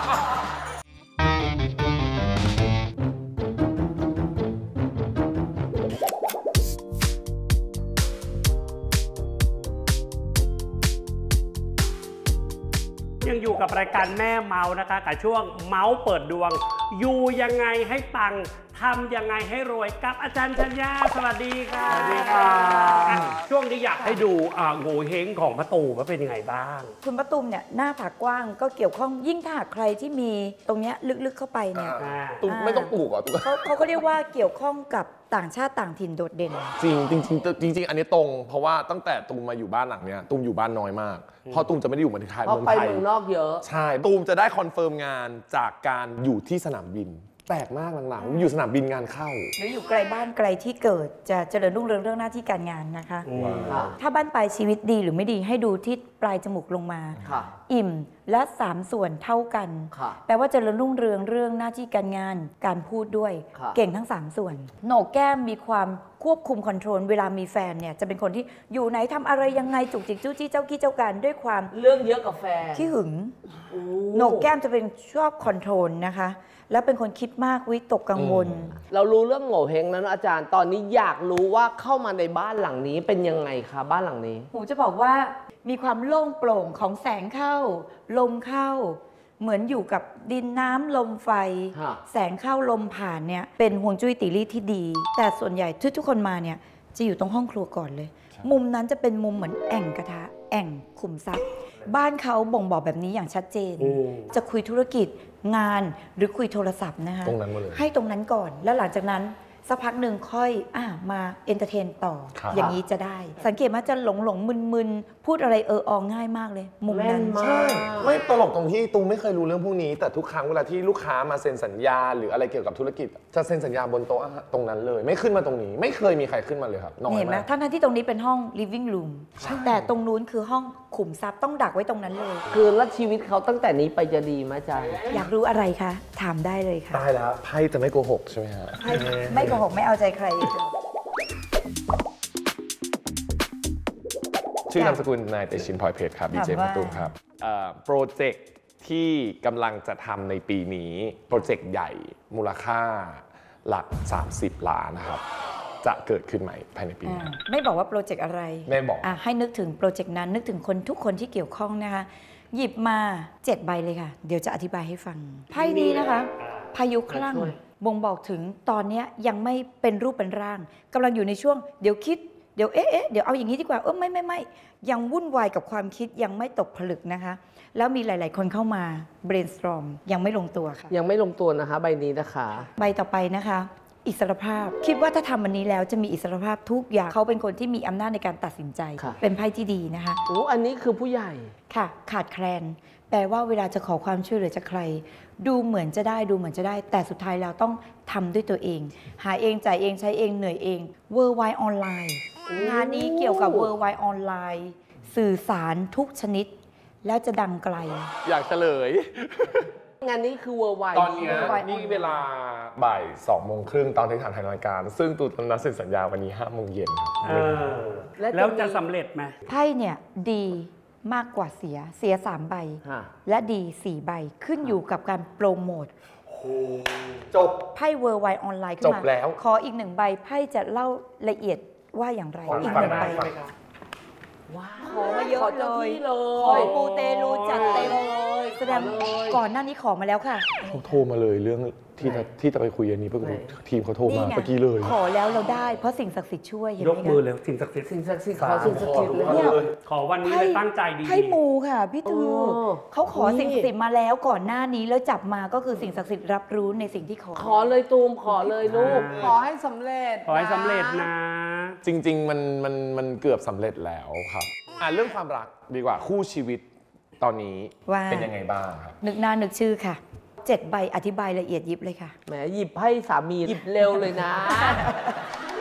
ยังอยู่กับรายการแม่เมาส์นะคะกับช่วงเมาส์เปิดดวงอยู่ยังไงให้ปังทำยังไงให้รวยกับอาจารย์ชัญญาสวัสดีค่ะสวัสดีค่ะช่วงนี้อยากให้ดูโง่เฮงของป้าตูว่าเป็นยังไงบ้างคุณป้าตูมเนี่ยหน้าผากกว้างก็เกี่ยวข้องยิ่งถ้าใครที่มีตรงเนี้ยลึกๆเข้าไปเนี่ยตูมไม่ต้องปลูกอ่ะเขาเขาก็เรียกว่าเกี่ยวข้องกับต่างชาติต่างถิ่นโดดเด่นจริงจริงจริงจริงอันนี้ตรงเพราะว่าตั้งแต่ตูมมาอยู่บ้านหลังเนี้ยตูมอยู่บ้านน้อยมากเพราะตูมจะไม่ได้อยู่เมืองไทยเมืองไทยเมืองนอกเยอะใช่ตูมจะได้คอนเฟิร์มงานจากการอยู่ที่สนามบินแปลกมากหลังๆอยู่สนามบินงานเข้าหรืออยู่ไกลบ้านไกลที่เกิดจะเจริญรุ่งเรืองเรื่องหน้าที่การงานนะคะถ้าบ้านปลายชีวิตดีหรือไม่ดีให้ดูที่ปลายจมูกลงมาอิ่มและสามส่วนเท่ากันแปลว่าเจริญรุ่งเรืองเรื่องหน้าที่การงานการพูดด้วยเก่งทั้งสามส่วนโหนกแก้มมีความควบคุมคอนโทรลเวลามีแฟนเนี่ยจะเป็นคนที่อยู่ไหนทำอะไรยังไงจุกจิกจู้จี้เจ้ากี้เจ้าการด้วยความเรื่องเยอะกับแฟนขี้หึงโหนกแก้มจะเป็นชอบคอนโทรลนะคะแล้วเป็นคนคิดมากวิตกกังวลเรารู้เรื่องโง่เฮงนั้นอาจารย์ตอนนี้อยากรู้ว่าเข้ามาในบ้านหลังนี้เป็นยังไงคะบ้านหลังนี้ผมจะบอกว่ามีความโล่งโปร่งของแสงเข้าลมเข้าเหมือนอยู่กับดินน้ำลมไฟแสงเข้าลมผ่านเนี่ยเป็นฮวงจุ้ยตีรี่ที่ดีแต่ส่วนใหญ่ทุกๆคนมาเนี่ยจะอยู่ตรงห้องครัวก่อนเลยมุมนั้นจะเป็นมุมเหมือนแอ่งกระทะแอ่งขุมทรัพย์บ้านเขาบ่งบอกแบบนี้อย่างชัดเจนจะคุยธุรกิจงานหรือคุยโทรศัพท์นะคะตรงนั้นมาเลยให้ตรงนั้นก่อนแล้วหลังจากนั้นสักพักหนึ่งค่อยอ่ะมาเอนเตอร์เทนต่ออย่างนี้จะได้สังเกตว่าจะหลงหลงมึนมึนพูดอะไรเออออง่ายมากเลยมุมนั้นใช่ไม่ตลกตรงที่ตูมไม่เคยรู้เรื่องพวกนี้แต่ทุกครั้งเวลาที่ลูกค้ามาเซ็นสัญญาหรืออะไรเกี่ยวกับธุรกิจจะเซ็นสัญญาบนโต๊ะตรงนั้นเลยไม่ขึ้นมาตรงนี้ไม่เคยมีใครขึ้นมาเลยครับเห็นไหมทั้งที่ตรงนี้เป็นห้อง living room แต่ตรงนู้นคือห้องขุมทรัพย์ต้องดักไว้ตรงนั้นเลยคือแล้วชีวิตเขาตั้งแต่นี้ไปจะดีไหมจ๊ะอยากรู้อะไรคะถามได้เลยค่ะได้แล้วไพ่จะไม่โกหกใช่ไหมฮะไม่โกหกไม่เอาใจใครชื่อนามสกุลนายเตชินพลอยเพชรครับดีเจมาตูมครับโปรเจกต์ที่กำลังจะทำในปีนี้โปรเจกต์ใหญ่มูลค่าหลักสามสิบล้านนะครับจะเกิดขึ้นใหม่ภายในปีนี้ไม่บอกว่าโปรเจกต์อะไรไม่บอกอ่ะให้นึกถึงโปรเจกต์นั้นนึกถึงคนทุกคนที่เกี่ยวข้องนะคะหยิบมาเจ็ดใบเลยค่ะเดี๋ยวจะอธิบายให้ฟังไพ่นี้นะคะพายุคลั่งบ่งบอกถึงตอนนี้ยังไม่เป็นรูปเป็นร่างกำลังอยู่ในช่วงเดี๋ยวคิดเดี๋ยวเอ๊ะเอ๊ะเดี๋ยวเอาอย่างนี้ดีกว่าเออไม่ไม่ไม่ยังวุ่นวายกับความคิดยังไม่ตกผลึกนะคะแล้วมีหลายๆคนเข้ามา brainstorm ยังไม่ลงตัวค่ะยังไม่ลงตัวนะคะใบนี้นะคะใบต่อไปนะคะอิสรภาพคิดว่าถ้าทำวันนี้แล้วจะมีอิสรภาพทุกอย่างเขาเป็นคนที่มีอำนาจในการตัดสินใจเป็นไพ่ที่ดีนะคะโอ้อันนี้คือผู้ใหญ่ค่ะขาดแคลนแปลว่าเวลาจะขอความช่วยเหลือจากใครดูเหมือนจะได้ดูเหมือนจะได้แต่สุดท้ายเราต้องทำด้วยตัวเองหาเองจ่ายเองใช้เองเหนื่อยเอง Worldwide Online งานนี้เกี่ยวกับ Worldwide Online สื่อสารทุกชนิดแล้วจะดังไกลอยากเฉลยงานนี้คือ Worldwide ตอนนี้นี่เวลาบ่ายสองโมงครึ่งตอนที่ถ่ายรายการซึ่งตูนนัดเซ็นสัญญาวันนี้ห้าโมงเย็นแล้วจะสำเร็จไหมไพ่เนี่ยดีมากกว่าเสียเสียสามใบและดีสี่ใบขึ้นอยู่กับการโปรโมทจบไพ่ Worldwide Online ขึ้นมาจบแล้วขออีกหนึ่งใบไพ่จะเล่าละเอียดว่าอย่างไรอีกหนึ่งใบว้าวขอมาเยอะเลยขอมูเตลูจัดเต็มเลยแสดงก่อนหน้านี้ขอมาแล้วค่ะเขาโทรมาเลยเรื่องที่ที่จะไปคุยอันนี้เพื่อทีมเขาโทรมาเมื่อกี้เลยขอแล้วเราได้เพราะสิ่งศักดิ์สิทธิ์ช่วยยกมือเลยสิ่งศักดิ์สิทธิ์สิ่งศักดิ์สิทธิ์ขอสิ่งศักดิ์สิทธิ์เลยขอวันนี้เลยตั้งใจดีให้มูค่ะพี่ตูเขาขอสิ่งศักดิ์สิทธิ์มาแล้วก่อนหน้านี้แล้วจับมาก็คือสิ่งศักดิ์สิทธิ์รับรู้ในสิ่งที่ขอขอเลยตูมขอเลยลูกขอให้สำเร็จขอให้สำเร็จนะจริงๆมันมันมันเกือบสำเร็จแล้วครับอ่ะเรื่องความรักดีกว่าคู่ชีวิตตอนนี้เป็นยังไงบ้างครับนึกหน้านึกชื่อค่ะเจ็ดใบอธิบายละเอียดยิบเลยค่ะแหมหยิบให้สามีหยิบเร็วเลยนะแก้ว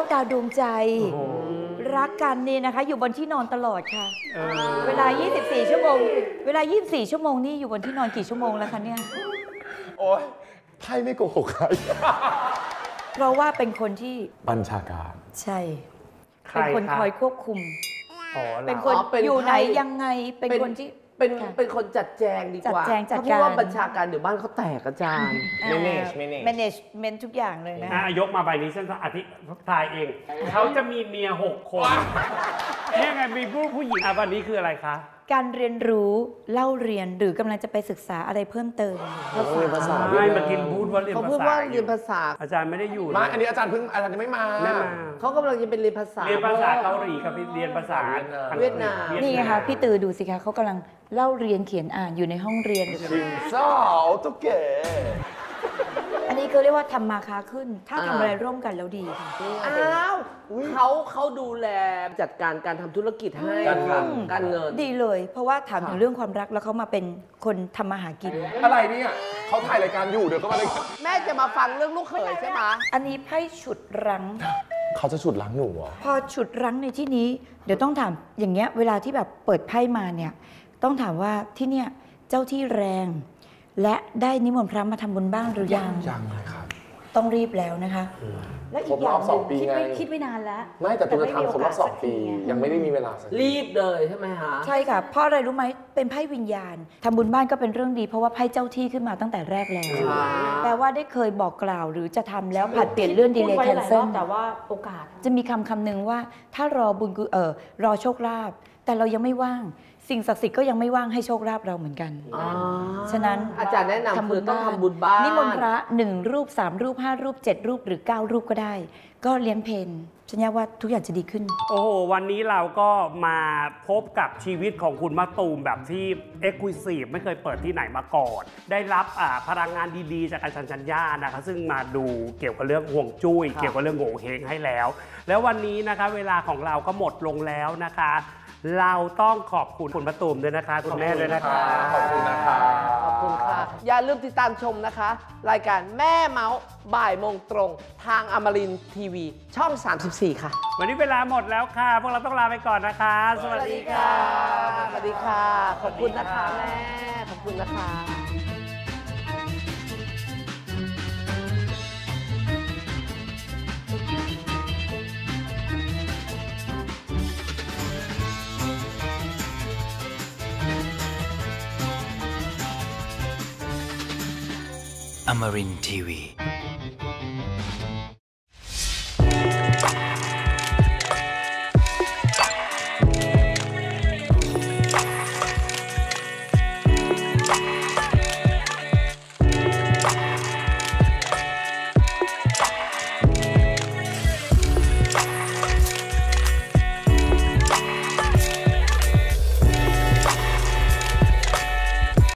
วตาดวงใจรักกันนี่นะคะ อยู่บนที่นอนตลอดค่ะเวลา ยี่สิบสี่ ชั่วโมงเวลา ยี่สิบสี่ ชั่วโมงนี่อยู่บนที่นอนกี่ชั่วโมงแล้วคะเนี่ยโอ๊ยไพ่ไม่โกหกใครเพราะว่าเป็นคนที่บัญชาการใช่เป็นคนคอยควบคุมเป็นคนอยู่ไหนยังไงเป็นคนที่เป็นเป็นคนจัดแจงดีกว่าจัดแจงจัดการเพราะว่าบัญชาการเดี๋ยวบ้านเขาแตกอาจารย์ manage management ทุกอย่างเลยนะยกมาใบนี้ฉันอธิทายเองเขาจะมีเมียหกคนนี่ไงมีผู้ผู้หญิงอ่ะวันนี้คืออะไรคะการเรียนรู้เล่าเรียนหรือกำลังจะไปศึกษาอะไรเพิ่มเติมเรียนภาษาไม่มากินพูดว่าเรียนภาษาเขาพูดว่าเรียนภาษาอาจารย์ไม่ได้อยู่มาอันนี้อาจารย์เพิ่งอาจารย์ยังไม่มาไม่มาเขากำลังจะเป็นเรียนภาษาเรียนภาษาเกาหลีกับเรียนภาษาเวียดนามนี่ไงคะพี่ตือดูสิคะเขากำลังเล่าเรียนเขียนอ่านอยู่ในห้องเรียนชิงเศร้าตุ๊กแกอันนี้เขาเรียกว่าทำมาค้าขึ้นถ้าทำอะไรร่วมกันแล้วดีค่ะอ้าวเขาเขาดูแลจัดการการทำธุรกิจให้การการเงินดีเลยเพราะว่าถามถึงเรื่องความรักแล้วเขามาเป็นคนทำมาหากินอะไรเนี่ยเขาถ่ายรายการอยู่เดี๋ยวก็มาเลยแม่จะมาฟังเรื่องลูกเขยใช่ไหมอันนี้ไพ่ฉุดรั้งเขาจะฉุดรั้งหนูเหรอพอฉุดรั้งในที่นี้เดี๋ยวต้องถามอย่างเงี้ยเวลาที่แบบเปิดไพ่มาเนี่ยต้องถามว่าที่เนี่ยเจ้าที่แรงและได้นิมนต์พระมาทำบุญบ้างหรือยังยังเลยครับต้องรีบแล้วนะคะและอีกอย่างหนึ่งคิดไม่คิดไม่นานแล้วไม่แต่ตัวจะทำครบรอบสองปียังไม่ได้มีเวลารีบเลยใช่ไหมคะใช่ค่ะเพราะอะไรรู้ไหมเป็นไพ่วิญญาณทำบุญบ้านก็เป็นเรื่องดีเพราะว่าไพ่เจ้าที่ขึ้นมาตั้งแต่แรกแล้วแปลว่าได้เคยบอกกล่าวหรือจะทำแล้วผัดเปลี่ยนเลื่อนดีเลย์แคนเซิลแต่ว่าโอกาสจะมีคำคำหนึ่งว่าถ้ารอบุญเออรอโชคลาภแต่เรายังไม่ว่างสิ่งศักดิ์สิทธิ์ก็ยังไม่ว่างให้โชคลาภเราเหมือนกันฉะนั้นอาจารย์แนะนำคือต้องทำบุญบ้านนิมนต์พระหนึ่งรูปสามรูปห้ารูปเจ็ดรูปหรือเก้ารูปก็ได้ก็เลี้ยงเพลฉันว่าทุกอย่างจะดีขึ้นโอ้โหวันนี้เราก็มาพบกับชีวิตของคุณมะตูมแบบที่เอ็กซ์คลูซีฟไม่เคยเปิดที่ไหนมาก่อนได้รับพลังงานดีๆจากอาจารย์ชัญญานะคะซึ่งมาดูเกี่ยวกับเรื่องห่วงจุ้ยเกี่ยวกับเรื่องโงเฮงให้แล้วแล้ววันนี้นะคะเวลาของเราก็หมดลงแล้วนะคะเราต้องขอบคุณคุณมะตูมด้วยนะคะคุณแม่ด้วยนะคะขอบคุณนะคะขอบคุณค่ะอย่าลืมติดตามชมนะคะรายการแม่เมาส์บ่ายโมงตรงทางอมรินทร์ทีวีช่องสามสิบสี่ค่ะวันนี้เวลาหมดแล้วค่ะพวกเราต้องลาไปก่อนนะคะสวัสดีค่ะสวัสดีค่ะขอบคุณนะคะแม่ขอบคุณนะคะ Amarin T V